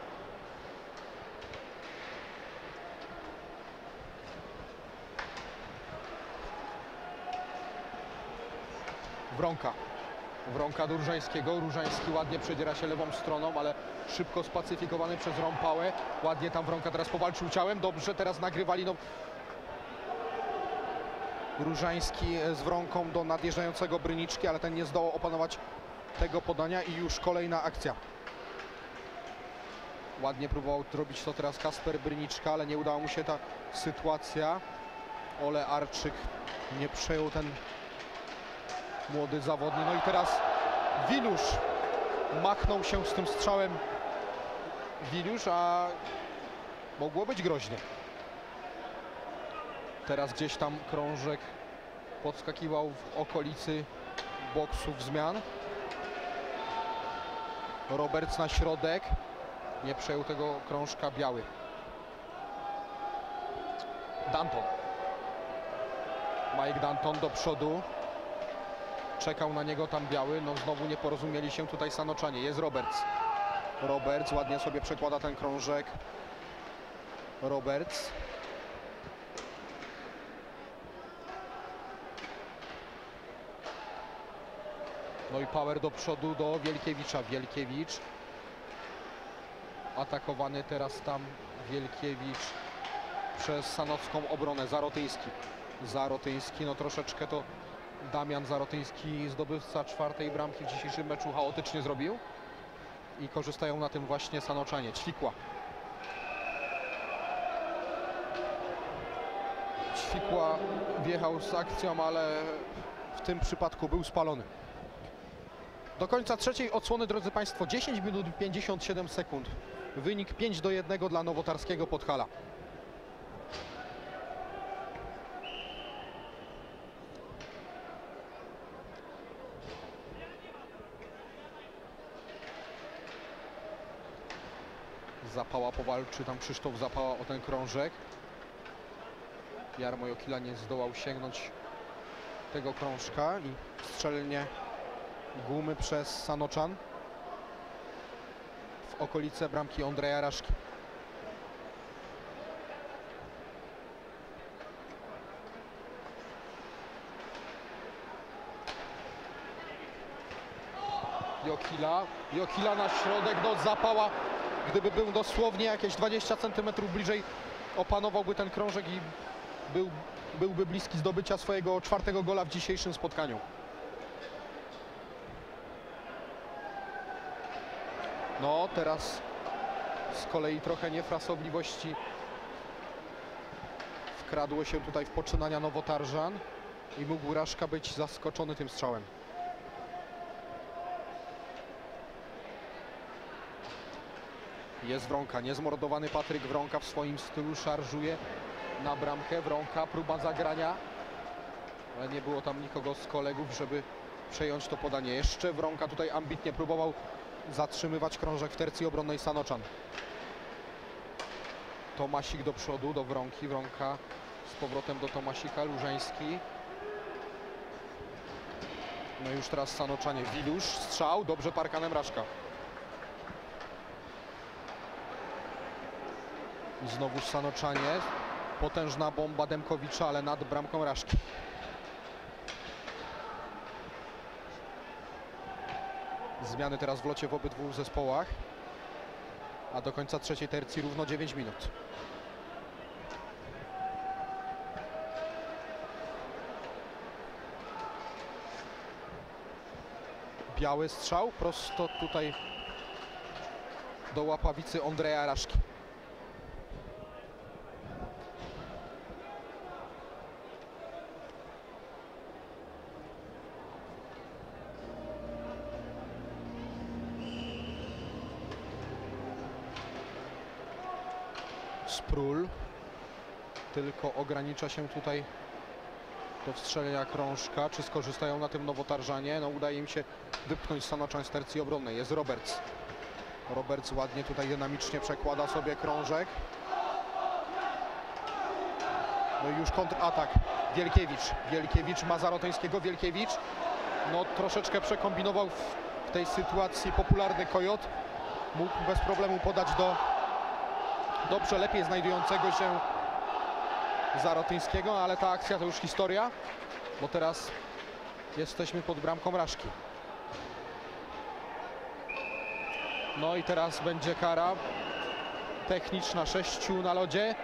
Wronka. Wronka do Różańskiego. Różański ładnie przedziera się lewą stroną, ale szybko spacyfikowany przez Rąpałę. Ładnie tam Wronka teraz powalczył ciałem. Dobrze, teraz nagrywali. No... Różański z Wronką do nadjeżdżającego Bryniczki, ale ten nie zdołał opanować tego podania i już kolejna akcja. Ładnie próbował zrobić to teraz Kasper Bryniczka, ale nie udała mu się ta sytuacja. Ole Arczyk nie przejął ten młody zawodnik. No i teraz Wiliusz machnął się z tym strzałem. Wiliusz, a mogło być groźnie. Teraz gdzieś tam krążek podskakiwał w okolicy boksów zmian. Roberts na środek. Nie przejął tego krążka biały. Danton. Mike Danton do przodu. Czekał na niego tam biały. No znowu nie porozumieli się tutaj Sanoczanie. Jest Roberts. Roberts ładnie sobie przekłada ten krążek. Roberts. No i power do przodu do Wielkiewicza. Wielkiewicz. Atakowany teraz tam Wielkiewicz przez sanocką obronę. Zarotyński. Zarotyński, no troszeczkę to Damian Zarotyński, zdobywca czwartej bramki w dzisiejszym meczu, chaotycznie zrobił. I korzystają na tym właśnie Sanoczanie. Ćwikła. Ćwikła wjechał z akcją, ale w tym przypadku był spalony. Do końca trzeciej odsłony, drodzy Państwo, dziesięć minut pięćdziesiąt siedem sekund. Wynik pięć do jednego dla nowotarskiego Podhala. Zapała powalczy tam Krzysztof Zapała o ten krążek. Jarmo Jokila nie zdołał sięgnąć tego krążka i strzelnie gumy przez Sanoczan w okolice bramki Ondreja Raszki. Jokila, Jokila na środek, no Zapała, gdyby był dosłownie jakieś dwadzieścia centymetrów bliżej, opanowałby ten krążek i był, byłby bliski zdobycia swojego czwartego gola w dzisiejszym spotkaniu. No teraz z kolei trochę niefrasobliwości wkradło się tutaj w poczynania nowotarżan i mógł Raszka być zaskoczony tym strzałem. Jest Wronka, niezmordowany Patryk Wronka w swoim stylu szarżuje na bramkę. Wronka, próba zagrania, ale nie było tam nikogo z kolegów, żeby przejąć to podanie. Jeszcze Wronka tutaj ambitnie próbował zatrzymywać krążek w tercji obronnej Sanoczan. Tomasik do przodu, do Wronki. Wronka Z powrotem do Tomasika, Lużeński. No i już teraz Sanoczanie, Wilusz, strzał, dobrze parkanem Raszka. I znowu Sanoczanie, potężna bomba Demkowicza, ale nad bramką Raszki. Zmiany teraz w locie w obydwu zespołach, a do końca trzeciej tercji równo dziewięć minut. Biały strzał prosto tutaj do łapawicy Ondreja Raszki. Sprul tylko ogranicza się tutaj do wstrzelenia krążka. Czy skorzystają na tym Nowotarżanie? No, udaje im się wypchnąć Sanoczan z tercji obronnej. Jest Roberts. Roberts ładnie tutaj dynamicznie przekłada sobie krążek. No i już kontratak. Wielkiewicz. Wielkiewicz ma Zaroteńskiego. Wielkiewicz no troszeczkę przekombinował w tej sytuacji popularny Kojot. Mógł bez problemu podać do dobrze, lepiej znajdującego się Zarotyńskiego, ale ta akcja to już historia, bo teraz jesteśmy pod bramką Raszki. No i teraz będzie kara techniczna, sześciu na lodzie.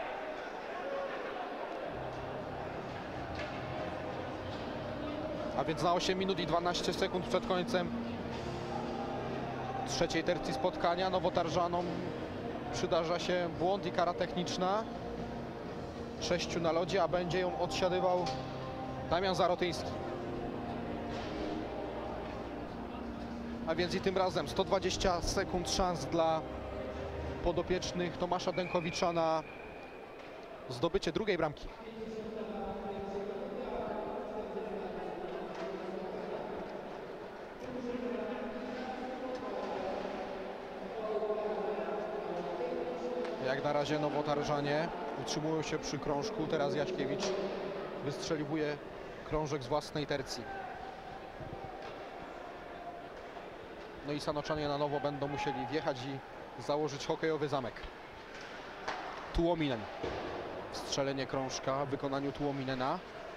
A więc na osiem minut i dwanaście sekund przed końcem trzeciej tercji spotkania Nowotarżanom przydarza się błąd i kara techniczna. Sześciu na lodzie, a będzie ją odsiadywał Damian Zarotyński. A więc i tym razem sto dwadzieścia sekund szans dla podopiecznych Tomasza Dękowicza na zdobycie drugiej bramki. Jak na razie Nowotarżanie utrzymują się przy krążku. Teraz Jaśkiewicz wystrzeliwuje krążek z własnej tercji. No i Sanoczanie na nowo będą musieli wjechać i założyć hokejowy zamek. Tuominen. Strzelenie krążka w wykonaniu Tuominena.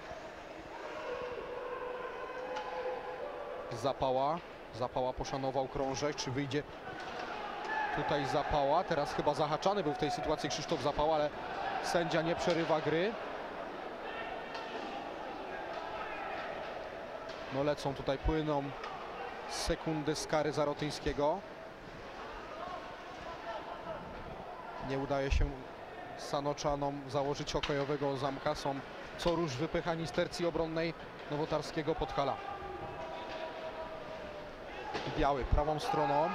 Zapała. Zapała poszanował krążek. Czy wyjdzie tutaj Zapała? Teraz chyba zahaczany był w tej sytuacji Krzysztof Zapała, ale sędzia nie przerywa gry. No lecą tutaj, płyną sekundy z kary Zarotyńskiego. Nie udaje się Sanoczanom założyć hokejowego zamka. Są co rusz wypychani z tercji obronnej nowotarskiego Podhala. Biały prawą stroną.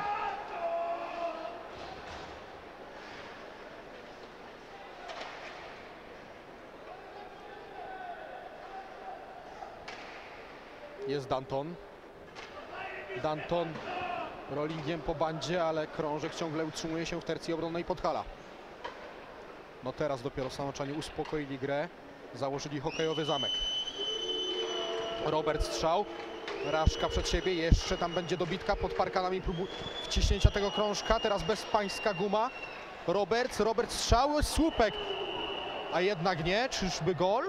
Jest Danton. Danton rollingiem po bandzie, ale krążek ciągle utrzymuje się w tercji obronnej Podhala. No teraz dopiero Sanoczanie uspokoili grę, założyli hokejowy zamek. Robert strzał, Raszka przed siebie, jeszcze tam będzie dobitka pod parkanami, próbu wciśnięcia tego krążka, teraz bezpańska guma. Roberts, Robert strzał, słupek, a jednak nie, czyżby gol?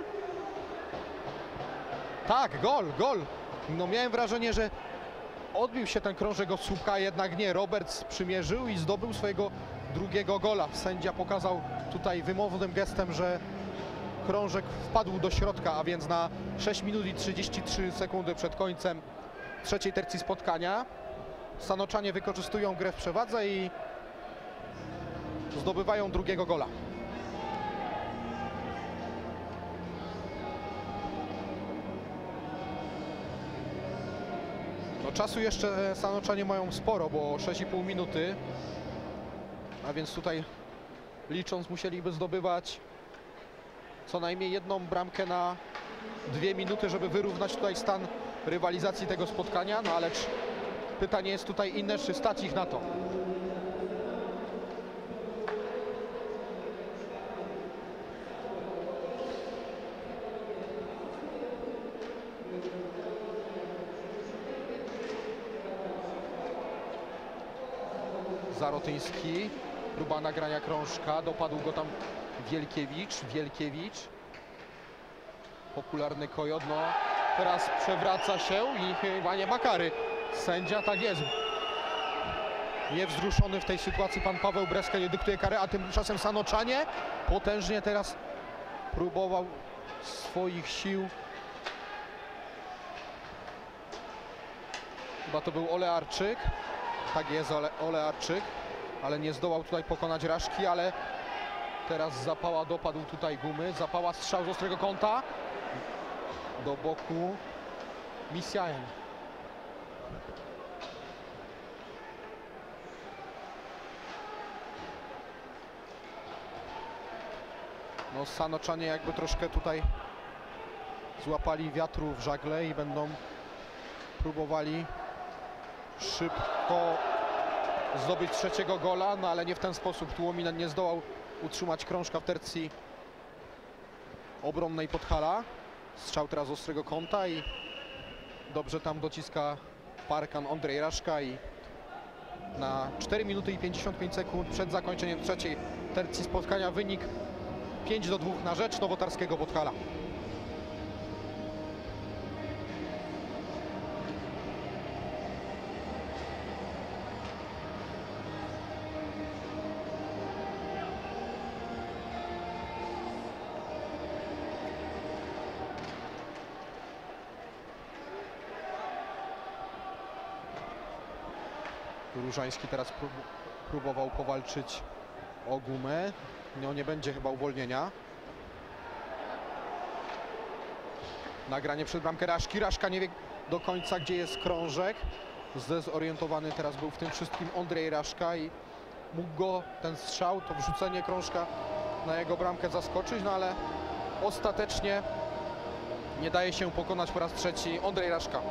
Tak, gol, gol. No miałem wrażenie, że odbił się ten krążek od słupka, a jednak nie. Roberts przymierzył i zdobył swojego drugiego gola. Sędzia pokazał tutaj wymownym gestem, że krążek wpadł do środka, a więc na sześć minut i trzydzieści trzy sekundy przed końcem trzeciej tercji spotkania Sanoczanie wykorzystują grę w przewadze i zdobywają drugiego gola. No, czasu jeszcze Sanoczanie mają sporo, bo sześć i pół minuty, a więc tutaj licząc musieliby zdobywać co najmniej jedną bramkę na dwie minuty, żeby wyrównać tutaj stan rywalizacji tego spotkania. No ale pytanie jest tutaj inne, czy stać ich na to. Zarotyński. Próba nagrania krążka. Dopadł go tam Wielkiewicz. Wielkiewicz. Popularny Kojot. No, teraz przewraca się i chyba nie ma kary. Sędzia, tak jest. Niewzruszony w tej sytuacji pan Paweł Breska nie dyktuje kary, a tymczasem Sanoczanie potężnie teraz próbował swoich sił. Chyba to był Olearczyk. Tak jest, Ole, Olearczyk, ale nie zdołał tutaj pokonać Raszki, ale teraz Zapała dopadł tutaj gumy. Zapała, strzał z ostrego kąta do boku Misiaen. No, Sanoczanie jakby troszkę tutaj złapali wiatru w żagle i będą próbowali szybko zdobyć trzeciego gola, no ale nie w ten sposób. Tułominen nie zdołał utrzymać krążka w tercji obronnej Podhala. Strzał teraz z ostrego kąta i dobrze tam dociska parkan Ondrej Raszka i na cztery minuty i pięćdziesiąt pięć sekund przed zakończeniem trzeciej tercji spotkania wynik pięć do dwóch na rzecz nowotarskiego Podhala. Różański teraz prób próbował powalczyć o gumę. No, nie będzie chyba uwolnienia. Nagranie przed bramkę Raszki. Raszka nie wie do końca, gdzie jest krążek. Zdezorientowany teraz był w tym wszystkim Ondrej Raszka i mógł go ten strzał, to wrzucenie krążka na jego bramkę zaskoczyć, no ale ostatecznie nie daje się pokonać po raz trzeci Ondrej Raszka.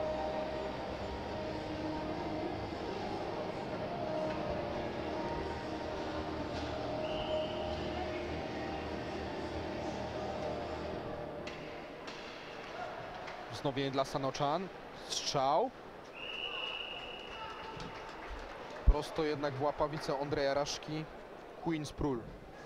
Wznowienie dla Sanoczan. Strzał. Prosto jednak w łapawice Ondreja Raszki. Queen's Prul.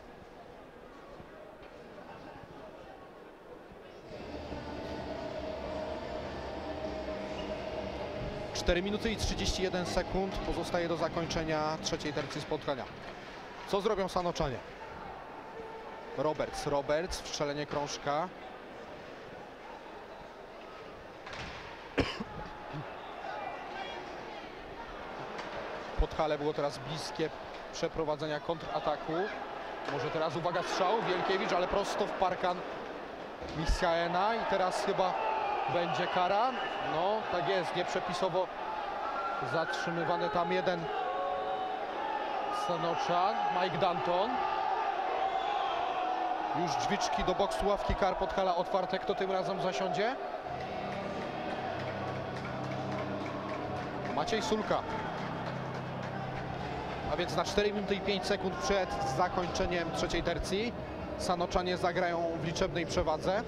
cztery minuty i trzydzieści jeden sekund pozostaje do zakończenia trzeciej tercji spotkania. Co zrobią Sanoczanie? Roberts. Roberts. Wstrzelenie krążka. Podhale było teraz bliskie przeprowadzenia kontrataku. Może teraz, uwaga, strzał. Wielkiewicz, ale prosto w parkan Misiaena i teraz chyba będzie kara. No, tak jest, nieprzepisowo zatrzymywany tam jeden Sanoczan, Mike Danton. Już drzwiczki do boksu ławki kar Podhala otwarte. Kto tym razem zasiądzie? Maciej Sulka. A więc na cztery minuty i pięć sekund przed zakończeniem trzeciej tercji Sanoczanie zagrają w liczebnej przewadze.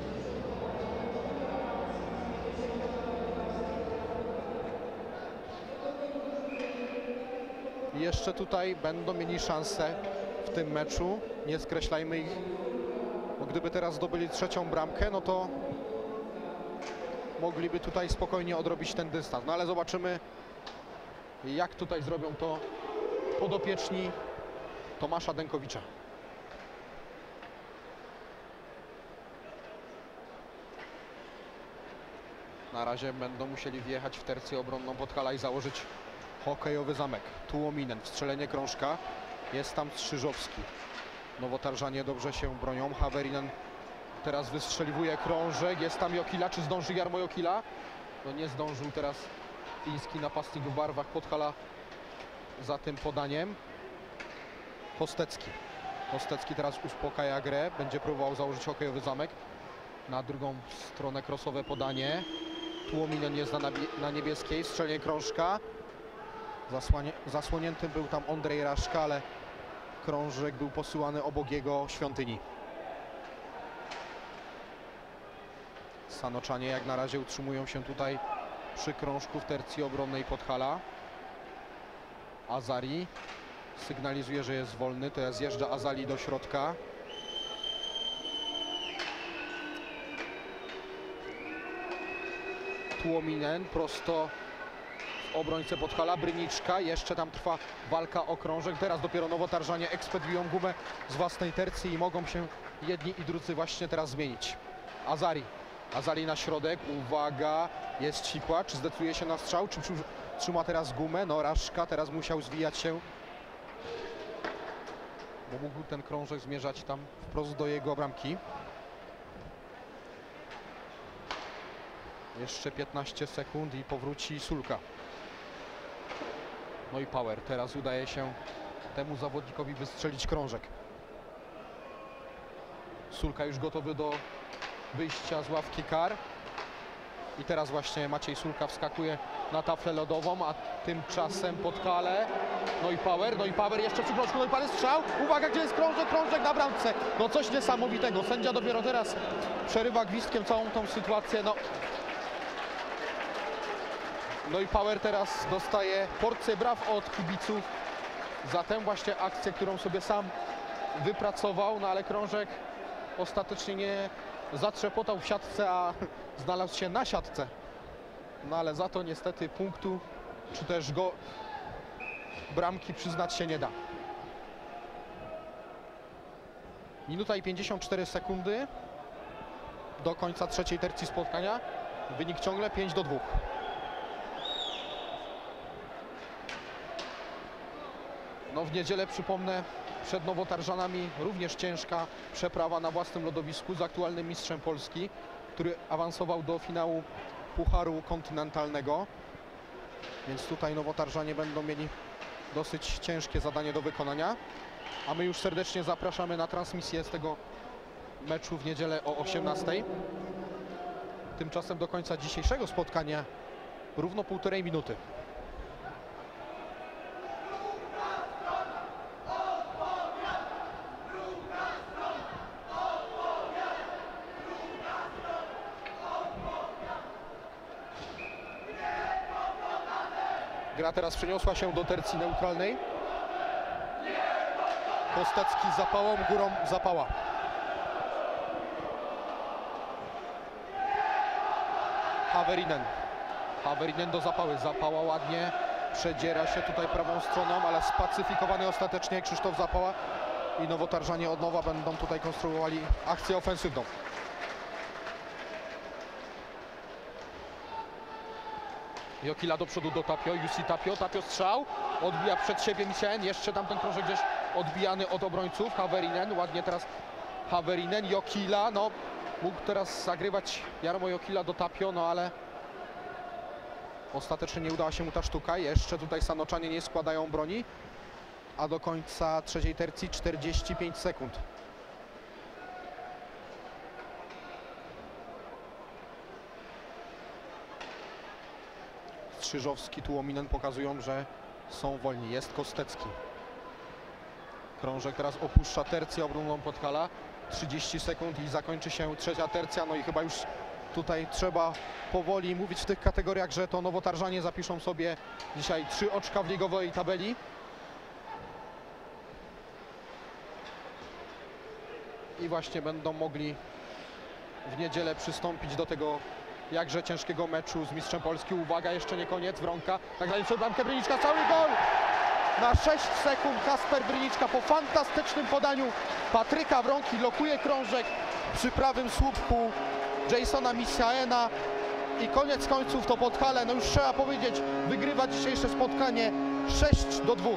I jeszcze tutaj będą mieli szansę w tym meczu. Nie skreślajmy ich, bo gdyby teraz zdobyli trzecią bramkę, no to mogliby tutaj spokojnie odrobić ten dystans. No ale zobaczymy, jak tutaj zrobią to podopieczni Tomasza Dękowicza. Na razie będą musieli wjechać w tercję obronną Podhala i założyć hokejowy zamek. Tułominen, wstrzelenie krążka. Jest tam Strzyżowski. Nowotarżanie dobrze się bronią. Haverinen teraz wystrzeliwuje krążek. Jest tam Jokila. Czy zdąży Jarmo Jokila? No nie zdążył teraz fiński napastnik w barwach Podhala za tym podaniem. Kostecki. Kostecki teraz uspokaja grę. Będzie próbował założyć hokejowy zamek. Na drugą stronę krosowe podanie. Tułominen jest na, na niebieskiej. Strzelenie krążka. Zasłanie, zasłonięty był tam Ondrej Raszka, ale krążek był posyłany obok jego świątyni. Sanoczanie jak na razie utrzymują się tutaj przy krążku w tercji obronnej Podhala. Azari. sygnalizuje, że jest wolny. Teraz zjeżdża Azali do środka. Tuominen prosto w obrońcę Podhala. Bryniczka, jeszcze tam trwa walka o krążek. Teraz dopiero nowotarżanie ekspediują gumę z własnej tercji i mogą się jedni i drudzy właśnie teraz zmienić. Azari. Azali na środek. Uwaga, jest Cikła. Czy zdecyduje się na strzał? Czy trzyma teraz gumę? No Raszka teraz musiał zwijać się, bo mógł ten krążek zmierzać tam wprost do jego bramki. Jeszcze piętnaście sekund i powróci Sulka. No i Power. Teraz udaje się temu zawodnikowi wystrzelić krążek. Sulka już gotowy do wyjścia z ławki kar. I teraz właśnie Maciej Sulka wskakuje na taflę lodową, a tymczasem Podhale. No i Power, no i Power jeszcze przy krążku, no i parę strzał. Uwaga, gdzie jest krążek, krążek na bramce. No coś niesamowitego. Sędzia dopiero teraz przerywa gwizdkiem całą tą sytuację. No, no i Power teraz dostaje porcję braw od kibiców za tę właśnie akcję, którą sobie sam wypracował, no ale krążek ostatecznie nie zatrzepotał w siatce, a znalazł się na siatce. No ale za to niestety punktu, czy też go bramki przyznać się nie da. Minuta i pięćdziesiąt cztery sekundy do końca trzeciej tercji spotkania. Wynik ciągle pięć do dwóch. No w niedzielę, przypomnę, przed Nowotarżanami również ciężka przeprawa na własnym lodowisku z aktualnym mistrzem Polski, który awansował do finału Pucharu Kontynentalnego. Więc tutaj Nowotarżanie będą mieli dosyć ciężkie zadanie do wykonania. A my już serdecznie zapraszamy na transmisję z tego meczu w niedzielę o osiemnastej. Tymczasem do końca dzisiejszego spotkania równo półtorej minuty. Gra teraz przeniosła się do tercji neutralnej. Kostecki z Zapałą, górą Zapała. Haverinen. Haverinen do Zapały. Zapała ładnie przedziera się tutaj prawą stroną, ale spacyfikowany ostatecznie Krzysztof Zapała. I Nowotarżanie od nowa będą tutaj konstruowali akcję ofensywną. Jokila do przodu do Tapio, Jussi Tapio, Tapio strzał, odbija przed siebie Misiaen, jeszcze tamten krążek gdzieś odbijany od obrońców. Haverinen, ładnie teraz Haverinen, Jokila, no mógł teraz zagrywać Jarmo Jokila do Tapio, no ale ostatecznie nie udała się mu ta sztuka. Jeszcze tutaj Sanoczanie nie składają broni, a do końca trzeciej tercji czterdzieści pięć sekund. Strzyżowski, Tuominen pokazują, że są wolni. Jest Kostecki. Krążek teraz opuszcza tercję obronną Podhala. trzydzieści sekund i zakończy się trzecia tercja. No i chyba już tutaj trzeba powoli mówić w tych kategoriach, że to Nowotarżanie zapiszą sobie dzisiaj trzy oczka w ligowej tabeli. I właśnie będą mogli w niedzielę przystąpić do tego jakże ciężkiego meczu z mistrzem Polski. Uwaga, jeszcze nie koniec. Wronka, tak dalej przed bramkę Bryniczka, cały gol! Na sześć sekund Kasper Bryniczka po fantastycznym podaniu Patryka Wronki lokuje krążek przy prawym słupku Jasona Misiaena i koniec końców to Podhale, no już trzeba powiedzieć, wygrywa dzisiejsze spotkanie sześć do dwóch.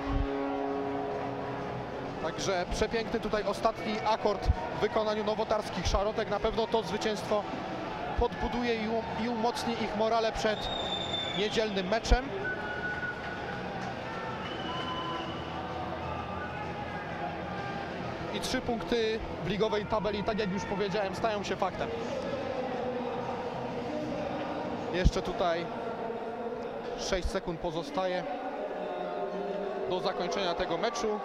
Także przepiękny tutaj ostatni akord w wykonaniu nowotarskich szarotek. Na pewno to zwycięstwo podbuduje i, um, i umocni ich morale przed niedzielnym meczem. I trzy punkty w ligowej tabeli, tak jak już powiedziałem, stają się faktem. Jeszcze tutaj sześć sekund pozostaje do zakończenia tego meczu.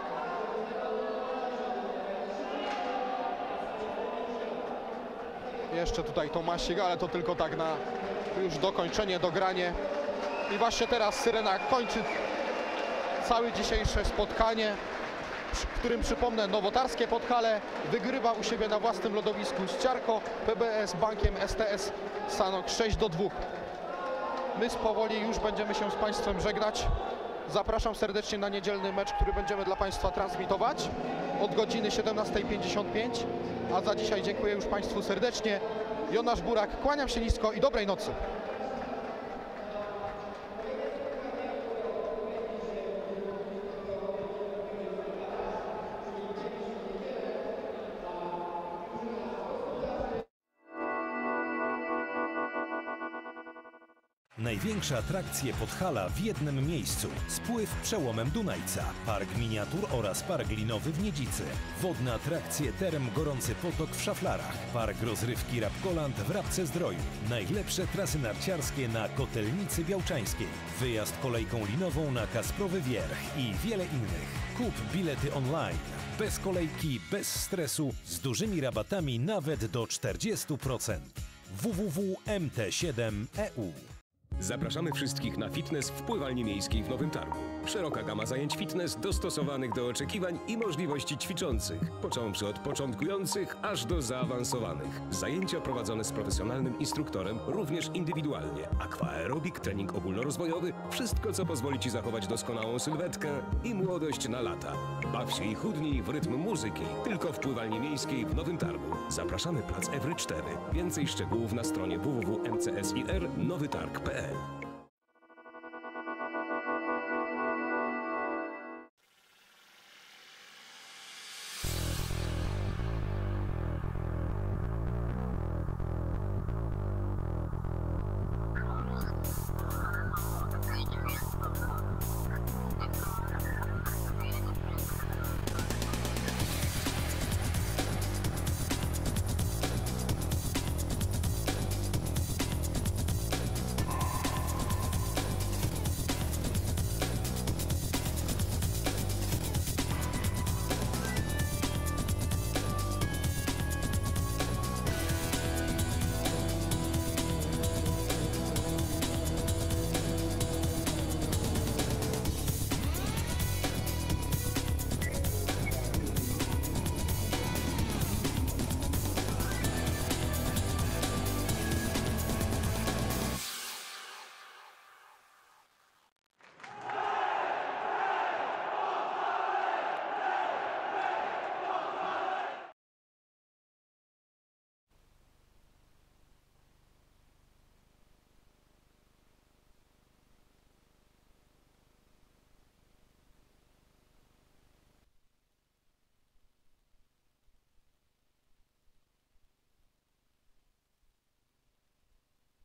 Jeszcze tutaj Tomasik, ale to tylko tak na już dokończenie, dogranie. I właśnie teraz syrena kończy całe dzisiejsze spotkanie, w którym, przypomnę, nowotarskie Podhale wygrywa u siebie na własnym lodowisku z Ciarko P B S Bankiem S T S Sanok sześć do dwóch. My powoli już będziemy się z Państwem żegnać. Zapraszam serdecznie na niedzielny mecz, który będziemy dla Państwa transmitować od godziny siedemnastej pięćdziesiąt pięć. A za dzisiaj dziękuję już Państwu serdecznie. Jonasz Burak, kłaniam się nisko i dobrej nocy. Największe atrakcje Podhala w jednym miejscu. Spływ przełomem Dunajca, park miniatur oraz park linowy w Niedzicy. Wodne atrakcje Term Gorący Potok w Szaflarach. Park rozrywki Rapkoland w Rabce-Zdroju. Najlepsze trasy narciarskie na Kotelnicy Białczańskiej. Wyjazd kolejką linową na Kasprowy Wierch i wiele innych. Kup bilety online. Bez kolejki, bez stresu, z dużymi rabatami nawet do czterdziestu procent. w w w kropka m t siedem kropka e u. Zapraszamy wszystkich na fitness w pływalni miejskiej w Nowym Targu. Szeroka gama zajęć fitness dostosowanych do oczekiwań i możliwości ćwiczących, począwszy od początkujących aż do zaawansowanych. Zajęcia prowadzone z profesjonalnym instruktorem, również indywidualnie. Aquaerobik, trening ogólnorozwojowy, wszystko co pozwoli Ci zachować doskonałą sylwetkę i młodość na lata. Baw się i chudnij w rytm muzyki, tylko w pływalni miejskiej w Nowym Targu. Zapraszamy plac Ewry cztery. Więcej szczegółów na stronie w w w kropka m c s i r nowy targ kropka p l.